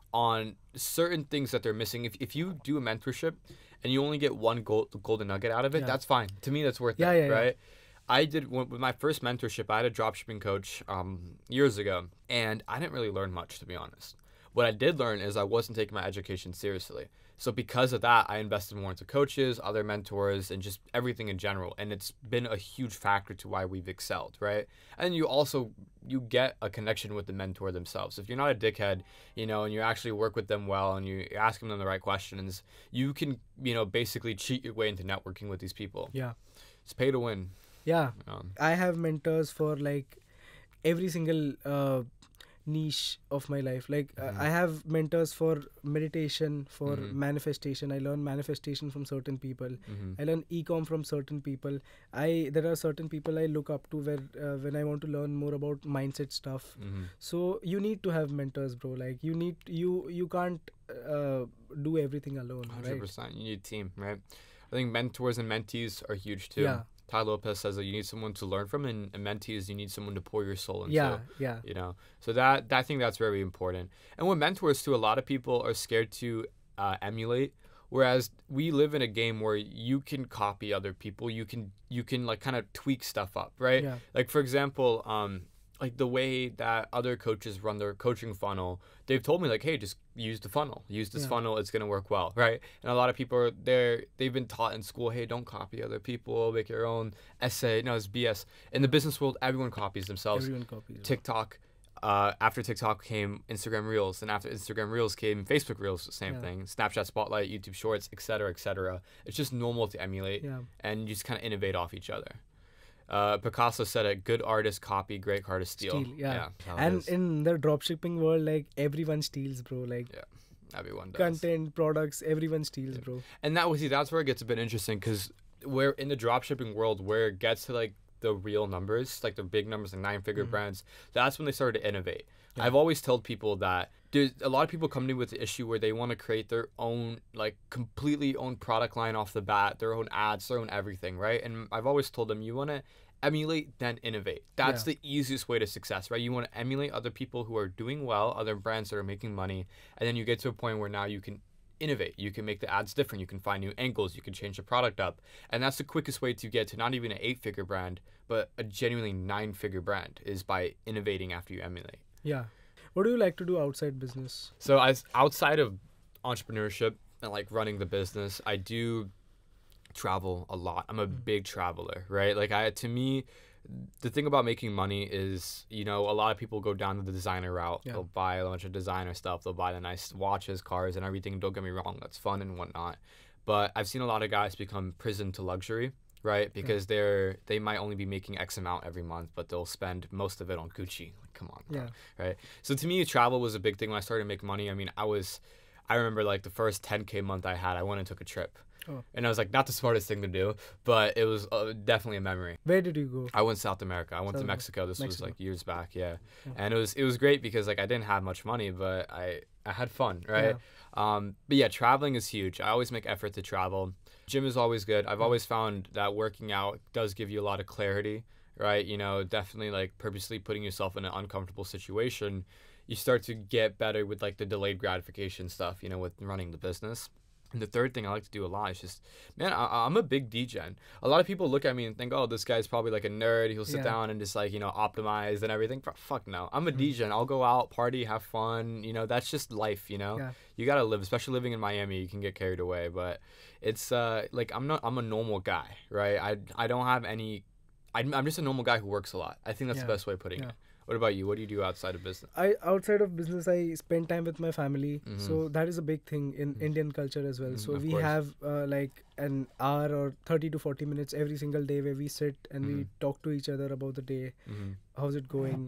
on certain things that they're missing. If you do a mentorship and you only get one golden nugget out of it, that's fine. To me, that's worth it, right? I did, with my first mentorship, I had a dropshipping coach years ago, and I didn't really learn much, to be honest. What I did learn is I wasn't taking my education seriously. So because of that, I invested more into coaches, other mentors, and just everything in general. And it's been a huge factor to why we've excelled, right? And you get a connection with the mentor themselves. If you're not a dickhead, and you actually work with them well, and you ask them the right questions, you can, basically cheat your way into networking with these people. Yeah. It's pay to win. Yeah. I have mentors for like every single niche of my life. Like I have mentors for meditation, for manifestation. I learn manifestation from certain people. I learn e-com from certain people. There are certain people I look up to when I want to learn more about mindset stuff. So you need to have mentors, bro. Like you can't do everything alone. 100%. Right? You need a team, right? I think mentors and mentees are huge too. Yeah. Ty Lopez says that you need someone to learn from, and mentees, you need someone to pour your soul into. Yeah. So I think that's very important. And with mentors too, a lot of people are scared to emulate, whereas we live in a game where you can copy other people. You can like kind of tweak stuff up, right? Yeah. Like, for example, like the way that other coaches run their coaching funnel, they've told me like, hey, just use the funnel. Use this funnel. It's going to work well, right? And a lot of people they've been taught in school, hey, don't copy other people. Make your own essay. No, it's BS. In the business world, everyone copies themselves. Everyone copies. TikTok. After TikTok came Instagram Reels, and after Instagram Reels came Facebook Reels, same thing. Snapchat Spotlight, YouTube Shorts, etc., etc. It's just normal to emulate, and you just kind of innovate off each other. Picasso said it, good artists copy, great artists steal. And in the dropshipping world, like everyone steals, bro. Like Everyone does. content, products, everyone steals, Yeah. bro. And that's where it gets a bit interesting, because we're in the dropshipping world where it gets to like the real numbers, like the big numbers, like 9-figure brands. That's when they started to innovate. Yeah. I've always told people that there's a lot of people come to me with the issue where they want to create their own, like completely own product line off the bat, their own ads, their own everything, right? And I've always told them, you want to emulate, then innovate. That's the easiest way to success, right? You want to emulate other people who are doing well, other brands that are making money, and then you get to a point where now you can innovate. You can make the ads different. You can find new angles. You can change the product up. And that's the quickest way to get to not even an 8-figure brand, but a genuinely 9-figure brand, is by innovating after you emulate. Yeah. What do you like to do outside business? So outside of entrepreneurship and like running the business, I do travel a lot. I'm a big traveler, right? Like to me, the thing about making money is, a lot of people go down the designer route. Yeah. They'll buy a bunch of designer stuff. They'll buy the nice watches, cars, and everything. Don't get me wrong, that's fun and whatnot. But I've seen a lot of guys become prison to luxury, right? Because they might only be making X amount every month, but they'll spend most of it on Gucci. Like, come on, bro, right? So to me, travel was a big thing when I started making money. I mean, I remember like the first 10K month I had, I went and took a trip. Oh. And I was like, not the smartest thing to do, but it was definitely a memory. Where did you go? I went South America. I went to Mexico. This was like years back, Yeah. And it was great because like I didn't have much money, but I had fun, right? But yeah, traveling is huge. I always make effort to travel. Gym is always good. I've always found that working out does give you a lot of clarity, right? Definitely like purposely putting yourself in an uncomfortable situation, you start to get better with like the delayed gratification stuff, with running the business. And the third thing I like to do a lot is just, man, I'm a big degen. A lot of people look at me and think, oh, this guy's probably like a nerd. He'll sit down and just like, optimize and everything. Fuck no. I'm a degen. I'll go out, party, have fun. That's just life, You got to live, especially living in Miami. You can get carried away. But it's like I'm a normal guy, right? I don't have any, I'm just a normal guy who works a lot. I think that's the best way of putting it. What about you? What do you do outside of business? Outside of business, I spend time with my family. So that is a big thing in Indian culture as well. So we have like an hour or 30 to 40 minutes every single day where we sit and we talk to each other about the day. How's it going?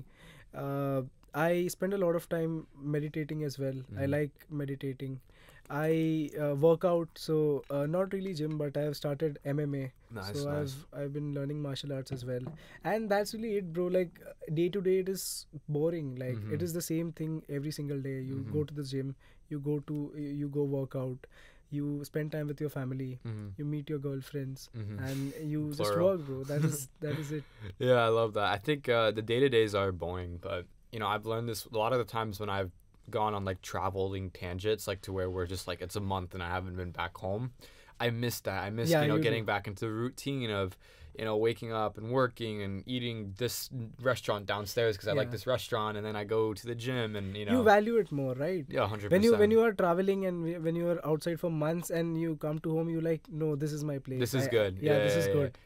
I spend a lot of time meditating as well. I like meditating. I work out, so not really gym, but I have started MMA. So I've been learning martial arts as well, and that's really it, bro. Like day to day, it is boring. Like it is the same thing every single day. You go to the gym, you go work out, you spend time with your family, you meet your girlfriends, and you just work, bro. That is it. Yeah, I love that. I think the day to days are boring, but I've learned this a lot of the times when I've gone on like traveling tangents, like to where we're just like it's a month and I haven't been back home. I miss that. I miss getting back into the routine of waking up and working and eating this restaurant downstairs because I like this restaurant, and then I go to the gym and you value it more, right? Yeah, 100%. When you are traveling and when you are outside for months and you come to home, you like, no, this is my place. This is good. This is good.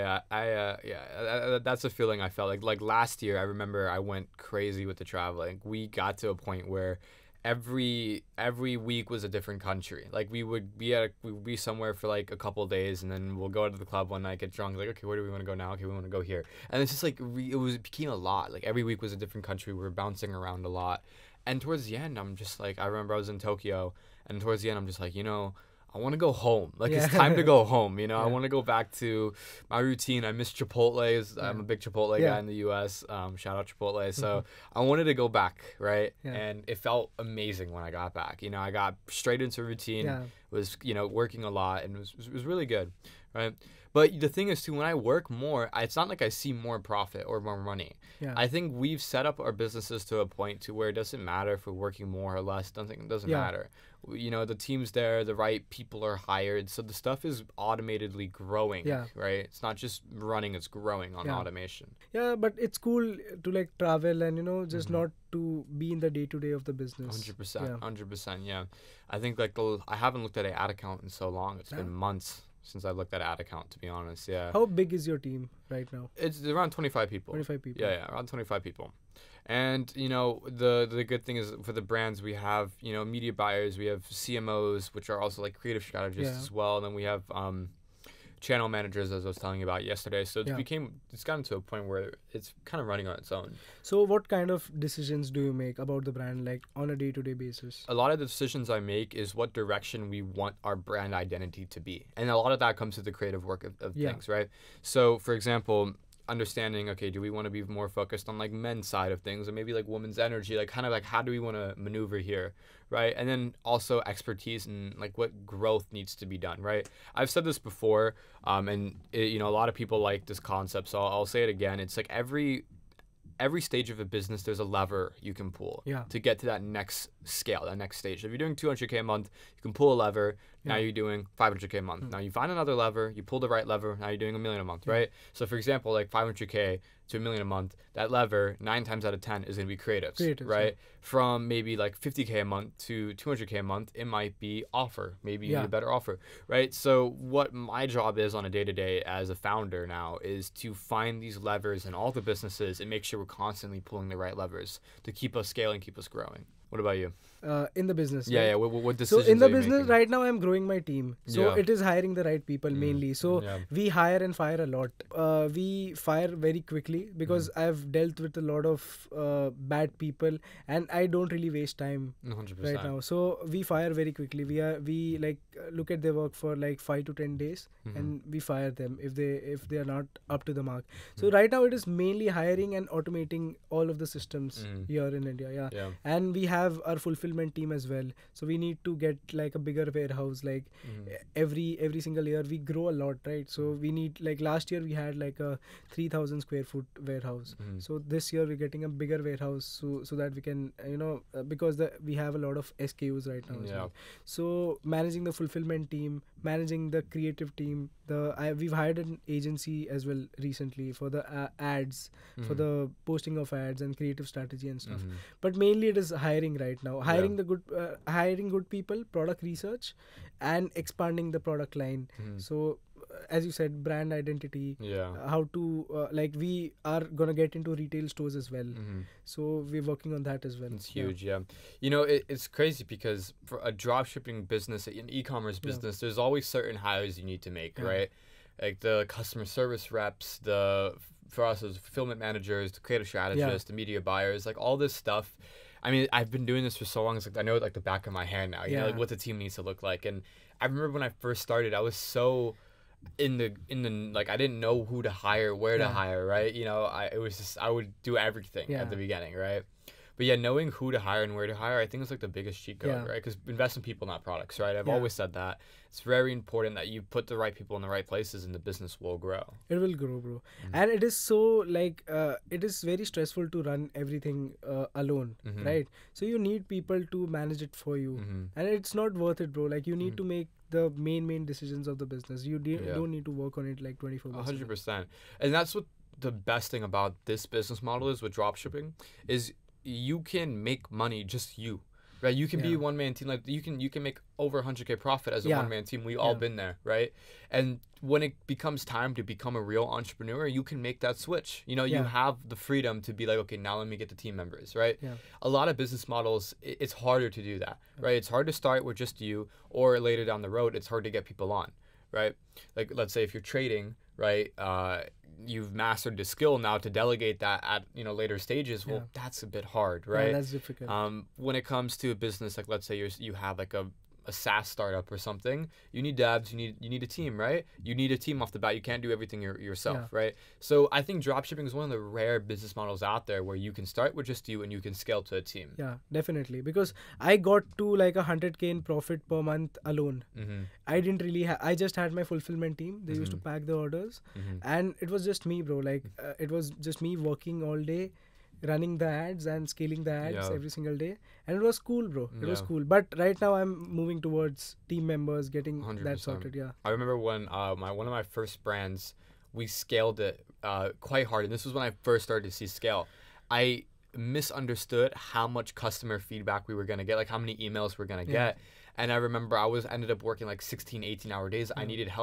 That's a feeling I felt like last year. I remember I went crazy with the traveling. We got to a point where every week was a different country. Like we would be somewhere for like a couple of days, and then we'll go to the club one night, get drunk, like, okay, where do we want to go now? Okay, we want to go here. And it's just like it became a lot. Like every week was a different country. We were bouncing around a lot. And towards the end, I'm just like, I remember I was in Tokyo, and towards the end I'm just like, I want to go home. Like it's time to go home. I want to go back to my routine. I miss Chipotle. I'm a big Chipotle guy in the U.S. Shout out Chipotle. So I wanted to go back, right? And it felt amazing when I got back. I got straight into routine. Was working a lot, and it was really good, right? But the thing is too, when I work more, it's not like I see more profit or more money. I think we've set up our businesses to a point to where it doesn't matter if we're working more or less. It doesn't matter. The team's there, the right people are hired, so the stuff is automatedly growing, right? It's not just running, it's growing on automation. Yeah, but it's cool to like travel and just not to be in the day-to-day of the business. 100%, yeah. I think like I haven't looked at an ad account in so long. It's been months since I've looked at an ad account, to be honest. Yeah. How big is your team right now? It's around 25 people. 25 people. Yeah, around 25 people. And the good thing is for the brands we have media buyers, we have CMOs, which are also like creative strategists as well, and then we have channel managers, as I was telling you about yesterday. So Yeah. it's gotten to a point where it's kind of running on its own. So what kind of decisions do you make about the brand, like on a day-to-day basis? A lot of the decisions I make is what direction we want our brand identity to be. And a lot of that comes to the creative work of Yeah. things, right? So, for example, understanding, okay, do we want to be more focused on like men's side of things or maybe like women's energy, like kind of like how do we want to maneuver here, right? And then also expertise and like what growth needs to be done, right? I've said this before, and you know, a lot of people like this concept, so I'll say it again. It's like every stage of a business, there's a lever you can pull Yeah. to get to that next scale, that next stage. If you're doing 200K a month, you can pull a lever. Now Yeah. you're doing 500K a month. Now you find another lever, you pull the right lever. Now you're doing $1 million a month, right? So for example, like 500K to $1 million a month, that lever 9 times out of 10 is going to be creatives, right? Yeah. From maybe like 50K a month to 200K a month, it might be offer. Maybe you need a better offer, right? So what my job is on a day-to-day as a founder now is to find these levers in all the businesses and make sure we're constantly pulling the right levers to keep us scaling, keep us growing. What about you? In the business. Yeah, right? yeah. What decisions So in the are you business making? right now, I'm growing my team. So Yeah. it is hiring the right people mainly. So yeah. we hire and fire a lot. We fire very quickly because I've dealt with a lot of bad people, and I don't really waste time 100%. right now. So we fire very quickly. We like look at their work for like 5 to 10 days, and we fire them if they are not up to the mark. So right now it is mainly hiring and automating all of the systems here in India. Yeah. And we have our fulfillment team as well. So we need to get like a bigger warehouse. Like every single year we grow a lot, right? So we need, like last year we had like a 3,000 square foot warehouse. So this year we're getting a bigger warehouse so that we can because we have a lot of SKUs right now as well. So managing the fulfillment team, managing the creative team, we've hired an agency as well recently for the ads, for the posting of ads and creative strategy and stuff. But mainly it is hiring right now, hiring good people, product research, and expanding the product line. So as you said, brand identity, how to like we are gonna get into retail stores as well. So we're working on that as well. It's huge. Yeah. You know, it's crazy because for a dropshipping business, an e-commerce business, there's always certain hires you need to make, right? Like the customer service reps, for us as fulfillment managers, the creative strategists, the media buyers, like all this stuff. I mean, I've been doing this for so long. It's like I know it like the back of my hand now. You know, like what the team needs to look like. And I remember when I first started, I was so in the like I didn't know who to hire, where to hire, right? You know, I would do everything at the beginning, right? But yeah, knowing who to hire and where to hire, I think is like the biggest cheat code, right? Because invest in people, not products, right? I've always said that. It's very important that you put the right people in the right places and the business will grow. It will grow, bro. And it is so like, it is very stressful to run everything alone, right? So you need people to manage it for you. And it's not worth it, bro. Like you need to make the main decisions of the business. You don't need to work on it like 24/7. 100%. And that's what the best thing about this business model is with dropshipping is you can make money just you, right? You can be one man team, like you can make over 100K profit as a one man team. We all been there, right? And when it becomes time to become a real entrepreneur, you can make that switch. You know, you have the freedom to be like, okay, now let me get the team members, right? A lot of business models, it's harder to do that, right? It's hard to start with just you, or later down the road, it's hard to get people on, right? Like let's say if you're trading, right? You've mastered the skill now to delegate that at later stages. Well, that's a bit hard, right? Yeah, that's difficult. When it comes to a business, like let's say you have like a SaaS startup or something, you need devs, you need a team, right? You need a team off the bat. You can't do everything yourself, right? So I think dropshipping is one of the rare business models out there where you can start with just you and you can scale to a team. Yeah, definitely. Because I got to like 100K in profit per month alone. I didn't really I just had my fulfillment team. They used to pack the orders, and it was just me, bro. Like it was just me working all day, running the ads and scaling the ads every single day, and it was cool, bro. It was cool. But right now I'm moving towards team members, getting 100%. That sorted. I remember when one of my first brands, we scaled it quite hard, and this was when I first started to see scale. I misunderstood how much customer feedback we were going to get, like how many emails we're going to get. And I remember I ended up working like 16, 18-hour days. I needed help.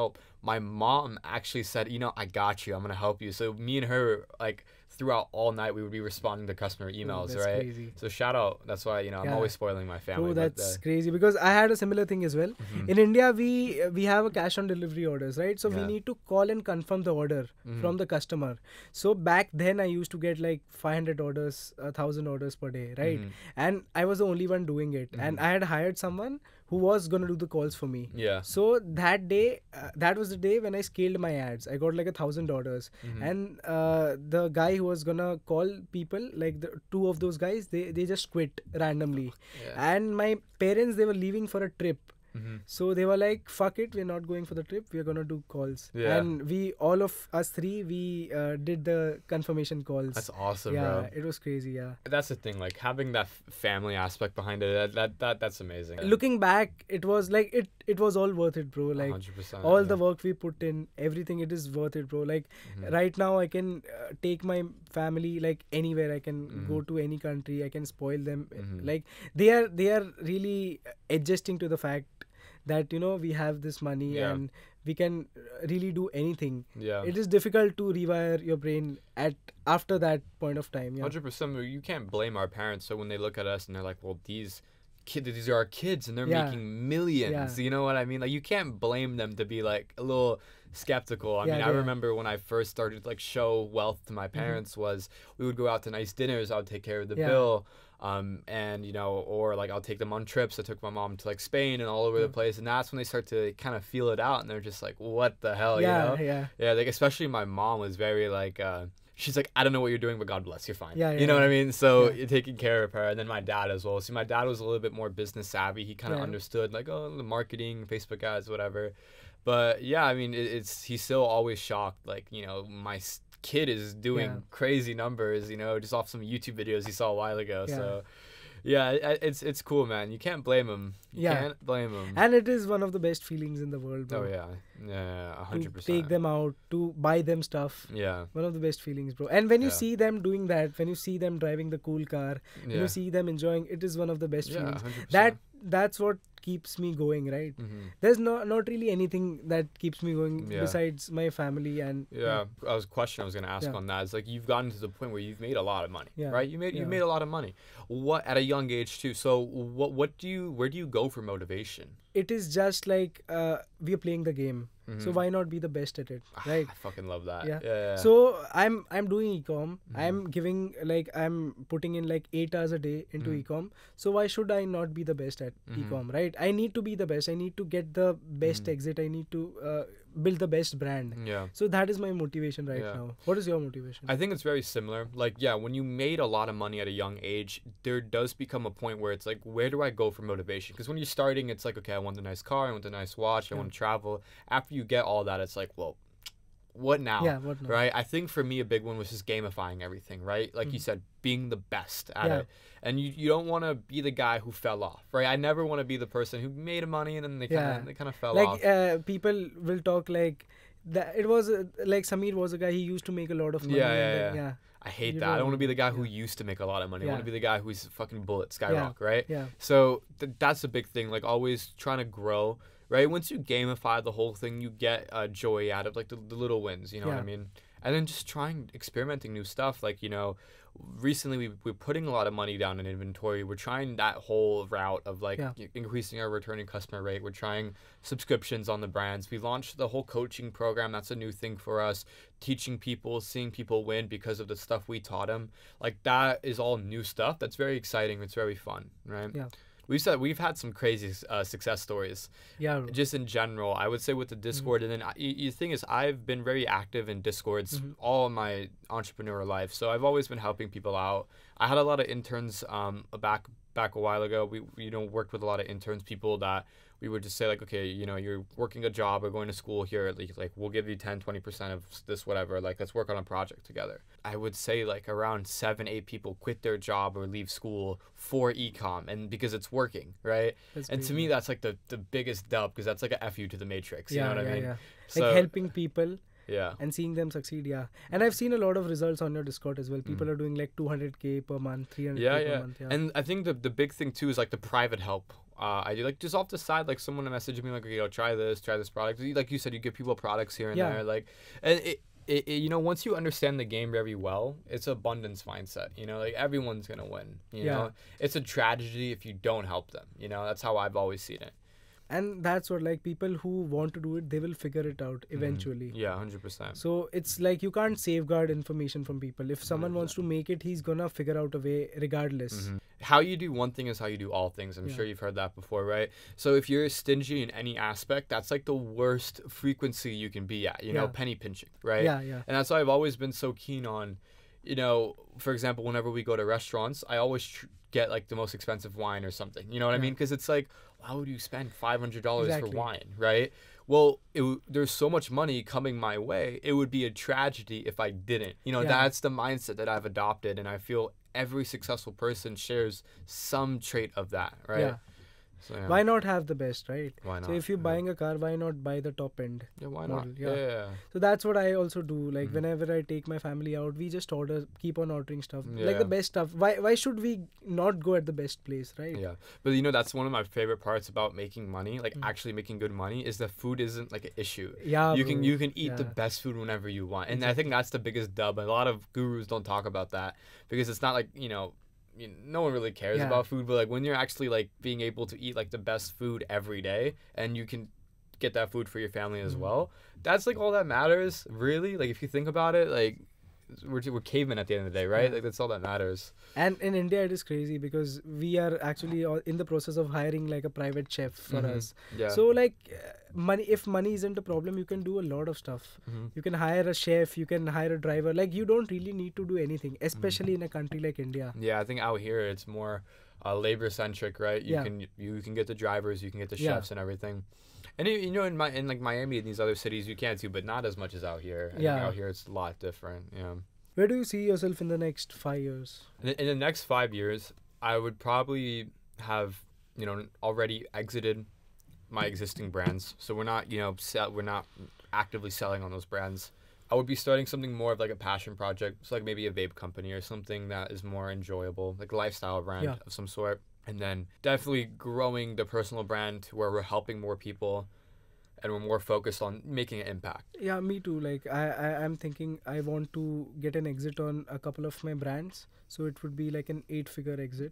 my mom actually said, you know, I got you. I'm gonna help you. So me and her, like, throughout all night, we would be responding to customer emails, that's right? crazy. So shout out. That's why, you know, I'm always spoiling my family. Bro, that's crazy, because I had a similar thing as well. In India, we have a cash on delivery orders, right? So we need to call and confirm the order from the customer. So back then I used to get like 500 orders, 1,000 orders per day, right? And I was the only one doing it, and I had hired someone who was gonna do the calls for me. Yeah. So that day, that was the day when I scaled my ads. I got like 1,000 orders, and the guy who was gonna call people, like the two of those guys, they just quit randomly. And my parents, they were leaving for a trip. So they were like, fuck it, we're not going for the trip, we're gonna do calls. And we, all of us three, we did the confirmation calls. That's awesome, yeah, bro. it was crazy. That's the thing, like having that family aspect behind it, that's amazing. Looking back, it was like it was all worth it, bro. Like 100%, all the work we put in, everything, it is worth it, bro. Like right now I can take my family like anywhere. I can go to any country, I can spoil them. Like they are really adjusting to the fact that, you know, we have this money and we can really do anything. It is difficult to rewire your brain after that point of time. 100%. You can't blame our parents. So when they look at us and they're like, well, these are our kids and they're making millions. You know what I mean? Like, you can't blame them to be like a little skeptical. I mean, I remember when I first started to like show wealth to my parents was we would go out to nice dinners. I would take care of the bill. And you know, or like I'll take them on trips. I took my mom to like Spain and all over the place, and that's when they start to kind of feel it out, and they're just like, what the hell, you know? Like especially my mom was very like she's like, I don't know what you're doing, but God bless, you're fine. You know what I mean? So you're taking care of her. And then my dad as well. See, my dad was a little bit more business savvy. He kind of understood like, oh, the marketing, Facebook ads, whatever. But yeah, I mean, he's still always shocked, like, you know, my kid is doing crazy numbers, you know, just off some YouTube videos he saw a while ago. So yeah, it's cool, man. You can't blame him. You can't blame him. And it is one of the best feelings in the world, bro. Oh yeah, 100%. To take them out, to buy them stuff. One of the best feelings, bro. And when you see them doing that, when you see them driving the cool car, when you see them enjoying, it is one of the best feelings. 100%. That's what keeps me going, right? There's not really anything that keeps me going besides my family. And a question I was gonna ask on that is like, you've gotten to the point where you've made a lot of money, right? You made a lot of money. What, at a young age too? So where do you go for motivation? It is just like we are playing the game. So why not be the best at it, right? I fucking love that. So I'm doing e-com. I'm putting in like 8 hours a day into e-com. So why should I not be the best at e-com, right? I need to be the best. I need to get the best exit. I need to build the best brand. So that is my motivation right now. What is your motivation? I think it's very similar. Like, when you made a lot of money at a young age, there does become a point where it's like, where do I go for motivation? Because when you're starting, it's like, okay, I want a nice car, I want a nice watch, I want to travel. After you get all that, it's like, well, what now? What now? Right? I think for me, a big one was just gamifying everything, right? Like you said, being the best at it. And you don't want to be the guy who fell off, right? I never want to be the person who made money and then they kind of fell off. Like people will talk like that. It was like Samir was a guy, he used to make a lot of money. I hate that. I don't want to be the guy who used to make a lot of money. I want to be the guy who's fucking bullet skyrock, right? So that's a big thing. Like, always trying to grow, right? Once you gamify the whole thing, you get joy out of like the little wins, you know what I mean? And then just experimenting new stuff. Like, you know, recently we're putting a lot of money down in inventory. We're trying that whole route of like increasing our returning customer rate. We're trying subscriptions on the brands. We launched the whole coaching program. That's a new thing for us. Teaching people, seeing people win because of the stuff we taught them. Like, that is all new stuff. That's very exciting. It's very fun, right? We've had some crazy success stories. Just in general, I would say with the Discord, and then the thing is, I've been very active in Discords all my entrepreneurial life. So I've always been helping people out. I had a lot of interns back a while ago. We worked with a lot of interns, people that we would just say like, okay, you know, you're working a job or going to school here, like we'll give you 10-20% of this, whatever, like let's work on a project together. I would say like around 7-8 people quit their job or leave school for ecom, and because it's working, right? And to me, that's like the biggest dub, because that's like a FU to the matrix, you know what I mean? So, like helping people Yeah. And seeing them succeed, yeah. And I've seen a lot of results on your Discord as well. People are doing like 200K per month, 300K per month. Yeah. And I think the big thing too is like the private help. I do like just off the side, like someone messaged me like, okay, try this product. Like you said, you give people products here and there, like, and it you know, once you understand the game very well, it's abundance mindset. You know, like everyone's gonna win. You know, it's a tragedy if you don't help them. You know, that's how I've always seen it. And that's what, like, people who want to do it, they will figure it out eventually. Yeah, 100%. So it's like you can't safeguard information from people. If someone wants to make it, he's gonna figure out a way regardless. How you do one thing is how you do all things. I'm sure you've heard that before, right? So if you're stingy in any aspect, that's like the worst frequency you can be at, you know, penny pinching, right? Yeah. And that's why I've always been so keen on, you know, for example, whenever we go to restaurants, I always get like the most expensive wine or something. You know what I mean? Because it's like, why would you spend $500 for wine, right? Well, there's so much money coming my way. It would be a tragedy if I didn't. You know, that's the mindset that I've adopted, and I feel every successful person shares some trait of that, right? Yeah. So, why not have the best, right? Why not? So if you're buying a car, why not buy the top end? Yeah, why model? not? Yeah. So that's what I also do. Like whenever I take my family out, we just keep on ordering stuff, like the best stuff. Why should we not go at the best place, right? Yeah, but you know, that's one of my favorite parts about making money, like actually making good money, is that food isn't like an issue. Yeah, you can eat the best food whenever you want, and I think that's the biggest dub. And a lot of gurus don't talk about that because it's not like, you know, no one really cares about food, but like when you're actually like being able to eat like the best food every day, and you can get that food for your family as well, that's like all that matters, really. Like if you think about it, like we're cavemen at the end of the day, right? Like that's all that matters. And in India it is crazy because we are actually in the process of hiring like a private chef for us. So like if money isn't a problem, you can do a lot of stuff. You can hire a chef, you can hire a driver. Like you don't really need to do anything, especially in a country like India. I think out here it's more labor centric, right? You can get the drivers, you can get the chefs and everything. And you know, in like Miami and these other cities, you can too, but not as much as out here. I think out here it's a lot different. Yeah. Where do you see yourself in the next 5 years? In the next 5 years, I would probably have, you know, already exited my existing brands. So we're not, you know, we're not actively selling on those brands. I would be starting something more of like a passion project, so like maybe a vape company or something that is more enjoyable, like a lifestyle brand of some sort. And then definitely growing the personal brand to where we're helping more people and we're more focused on making an impact. Yeah, me too. Like I'm thinking I want to get an exit on a couple of my brands. So it would be like an 8-figure exit.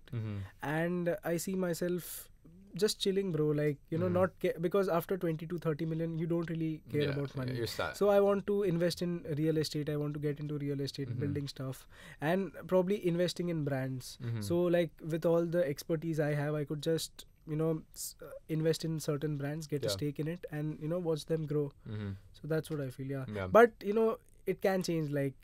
And I see myself just chilling, bro. Like, you know, because after 20 to 30 million, you don't really care about money. You're set. So I want to invest in real estate. I want to get into real estate, building stuff, and probably investing in brands. So like with all the expertise I have, I could just, you know, invest in certain brands, get a stake in it, and, you know, watch them grow. So that's what I feel. But, you know, it can change. Like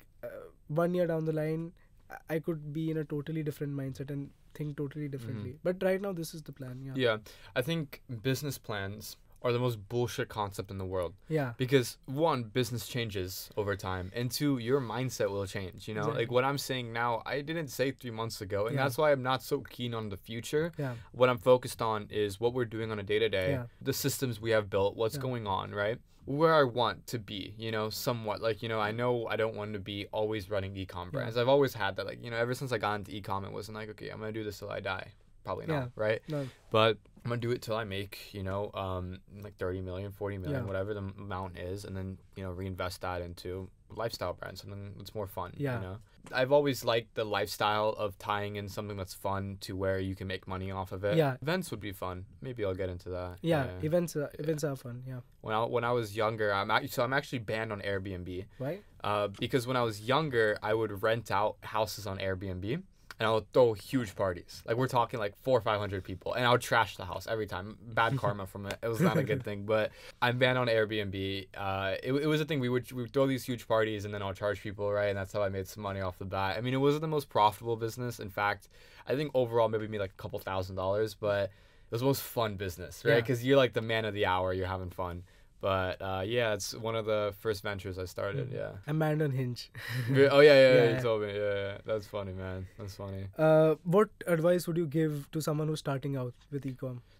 1 year down the line, I could be in a totally different mindset and think totally differently. But right now, this is the plan. I think business plans are the most bullshit concept in the world. Yeah. Because one, business changes over time, and two, your mindset will change. You know, like what I'm saying now, I didn't say 3 months ago, and that's why I'm not so keen on the future. What I'm focused on is what we're doing on a day-to-day, the systems we have built, what's going on, right? Where I want to be, you know, somewhat. Like, you know I don't want to be always running e-com brands. I've always had that, like, you know, ever since I got into e-com, it wasn't like, okay, I'm gonna do this till I die. Probably not, right? No. But I'm gonna do it till I make, you know, like 30 million, 40 million, whatever the amount is, and then, you know, reinvest that into lifestyle brands, something that's more fun. You know, I've always liked the lifestyle of tying in something that's fun to where you can make money off of it. Events would be fun. Maybe I'll get into that. Events are fun. When I was younger, I'm actually banned on Airbnb. Right. Because when I was younger, I would rent out houses on Airbnb. And I would throw huge parties. Like, we're talking like 400 or 500 people. And I would trash the house every time. Bad karma from it. It was not a good thing. But I'm banned on Airbnb. It was a thing. We would throw these huge parties, and then I'll charge people, right? And that's how I made some money off the bat. I mean, it wasn't the most profitable business. In fact, I think overall maybe made like a couple $1,000s. But it was the most fun business, right? Because you're like the man of the hour. You're having fun. But it's one of the first ventures I started. I'm banned on Hinge. Oh yeah, you told me. Yeah, that's funny, man. That's funny. What advice would you give to someone who's starting out with e-com?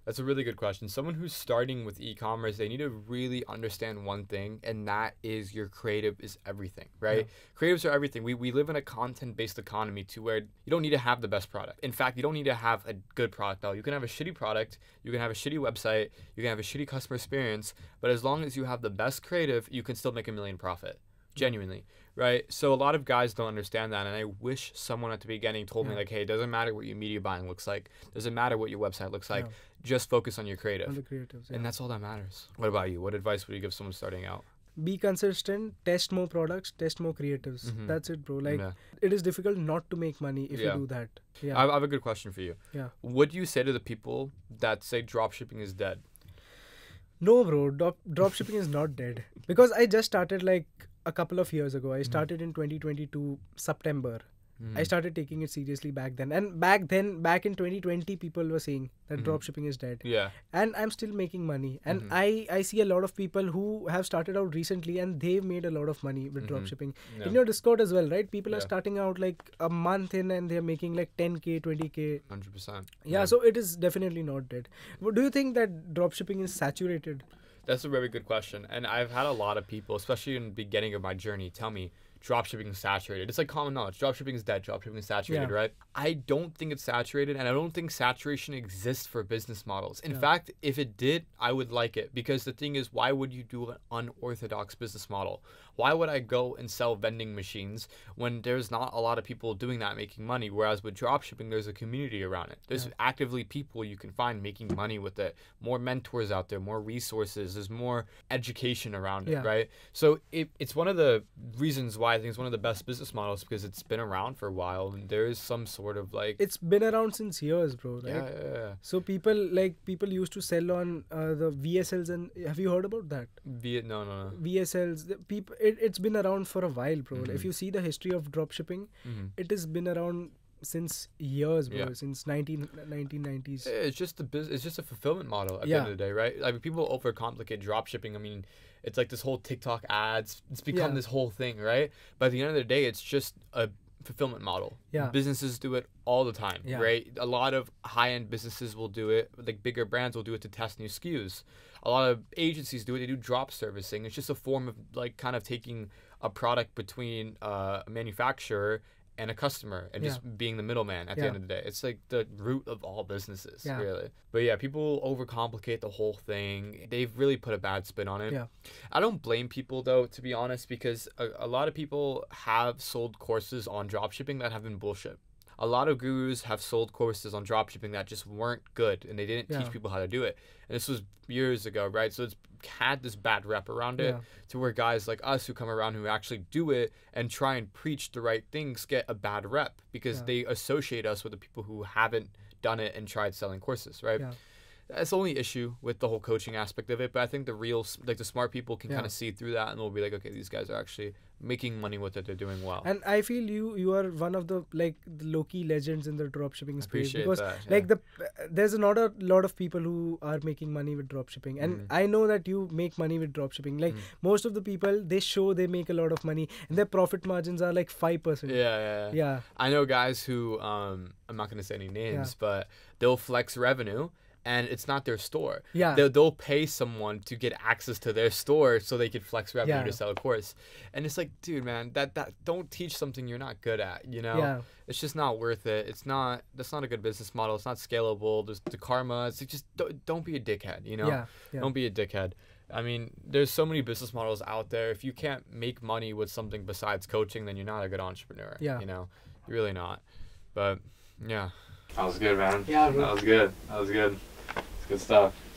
That's a really good question. Someone who's starting with e-commerce, they need to really understand one thing, and that is your creative is everything, right? Yeah. Creatives are everything. We live in a content-based economy to where you don't need to have the best product. In fact, you don't need to have a good product, though. You can have a shitty product, you can have a shitty website, you can have a shitty customer experience, but as long as you have the best creative, you can still make $1 million profit. Genuinely, right? So a lot of guys don't understand that, and I wish someone at the beginning told me, like, hey, it doesn't matter what your media buying looks like, doesn't matter what your website looks like, just focus on your creative. On the creatives, and that's all that matters. What about you? What advice would you give someone starting out? Be consistent, test more products, test more creatives. That's it, bro. Like, it is difficult not to make money if you do that. I have a good question for you. What do you say to the people that say dropshipping is dead? No, bro, dropshipping is not dead, because I just started like a couple of years ago. I started in 2022 September. I started taking it seriously back then, and back in 2020 people were saying that dropshipping is dead. And I'm still making money, and I see a lot of people who have started out recently and they've made a lot of money with dropshipping. In your Discord as well, right? People are starting out like a month in and they're making like 10k 20k. 100%. So it is definitely not dead. But do you think that dropshipping is saturated? That's a very good question, and I've had a lot of people, especially in the beginning of my journey, tell me dropshipping is saturated. It's like common knowledge. Dropshipping is dead. Dropshipping is saturated, right? I don't think it's saturated, and I don't think saturation exists for business models. In fact, if it did, I would like it, because the thing is, why would you do an unorthodox business model? Why would I go and sell vending machines when there's not a lot of people doing that making money? Whereas with dropshipping, there's a community around it. There's actively people you can find making money with it. More mentors out there, more resources. There's more education around it, right? So it's one of the reasons why I think it's one of the best business models, because it's been around for a while, and there is some sort of like... It's been around since years, bro, right? Yeah. So people used to sell on the VSLs, and have you heard about that? No. VSLs, it's been around for a while, bro. If you see the history of dropshipping, it has been around since years, bro. Since 1990s. It's just a fulfillment model at the end of the day, right? I mean, people overcomplicate dropshipping. I mean, it's like this whole TikTok ads. It's become this whole thing, right? But at the end of the day, it's just a fulfillment model. Businesses do it all the time, right? A lot of high-end businesses will do it. Like bigger brands will do it to test new SKUs. A lot of agencies do it. They do drop servicing. It's just a form of like kind of taking a product between a manufacturer and a customer, and just being the middleman at the end of the day. It's like the root of all businesses, really. But people overcomplicate the whole thing. They've really put a bad spin on it. I don't blame people, though, to be honest, because a lot of people have sold courses on dropshipping that have been bullshit. A lot of gurus have sold courses on dropshipping that just weren't good, and they didn't teach people how to do it. And this was years ago, right? So it's had this bad rep around it, to where guys like us who come around who actually do it and try and preach the right things get a bad rep, because they associate us with the people who haven't done it and tried selling courses, right? That's the only issue with the whole coaching aspect of it. But I think the smart people can kind of see through that, and they'll be like, okay, these guys are actually making money with it. They're doing well. And I feel you are one of the the low-key legends in the dropshipping space. Appreciate because that, there's not a lot of people who are making money with dropshipping. And I know that you make money with dropshipping. Like most of the people, they make a lot of money, and their profit margins are like 5%. Yeah. I know guys who I'm not gonna say any names, but they'll flex revenue. And it's not their store. They'll pay someone to get access to their store so they could flex revenue to sell a course. And it's like, dude, man, that don't teach something you're not good at, you know? It's just not worth it. That's not a good business model. It's not scalable. There's the karma. It's like, just don't be a dickhead, you know? Don't be a dickhead. I mean, there's so many business models out there. If you can't make money with something besides coaching, then you're not a good entrepreneur. You know? You're really not. But, yeah. That was good, man. That was good. It's good stuff.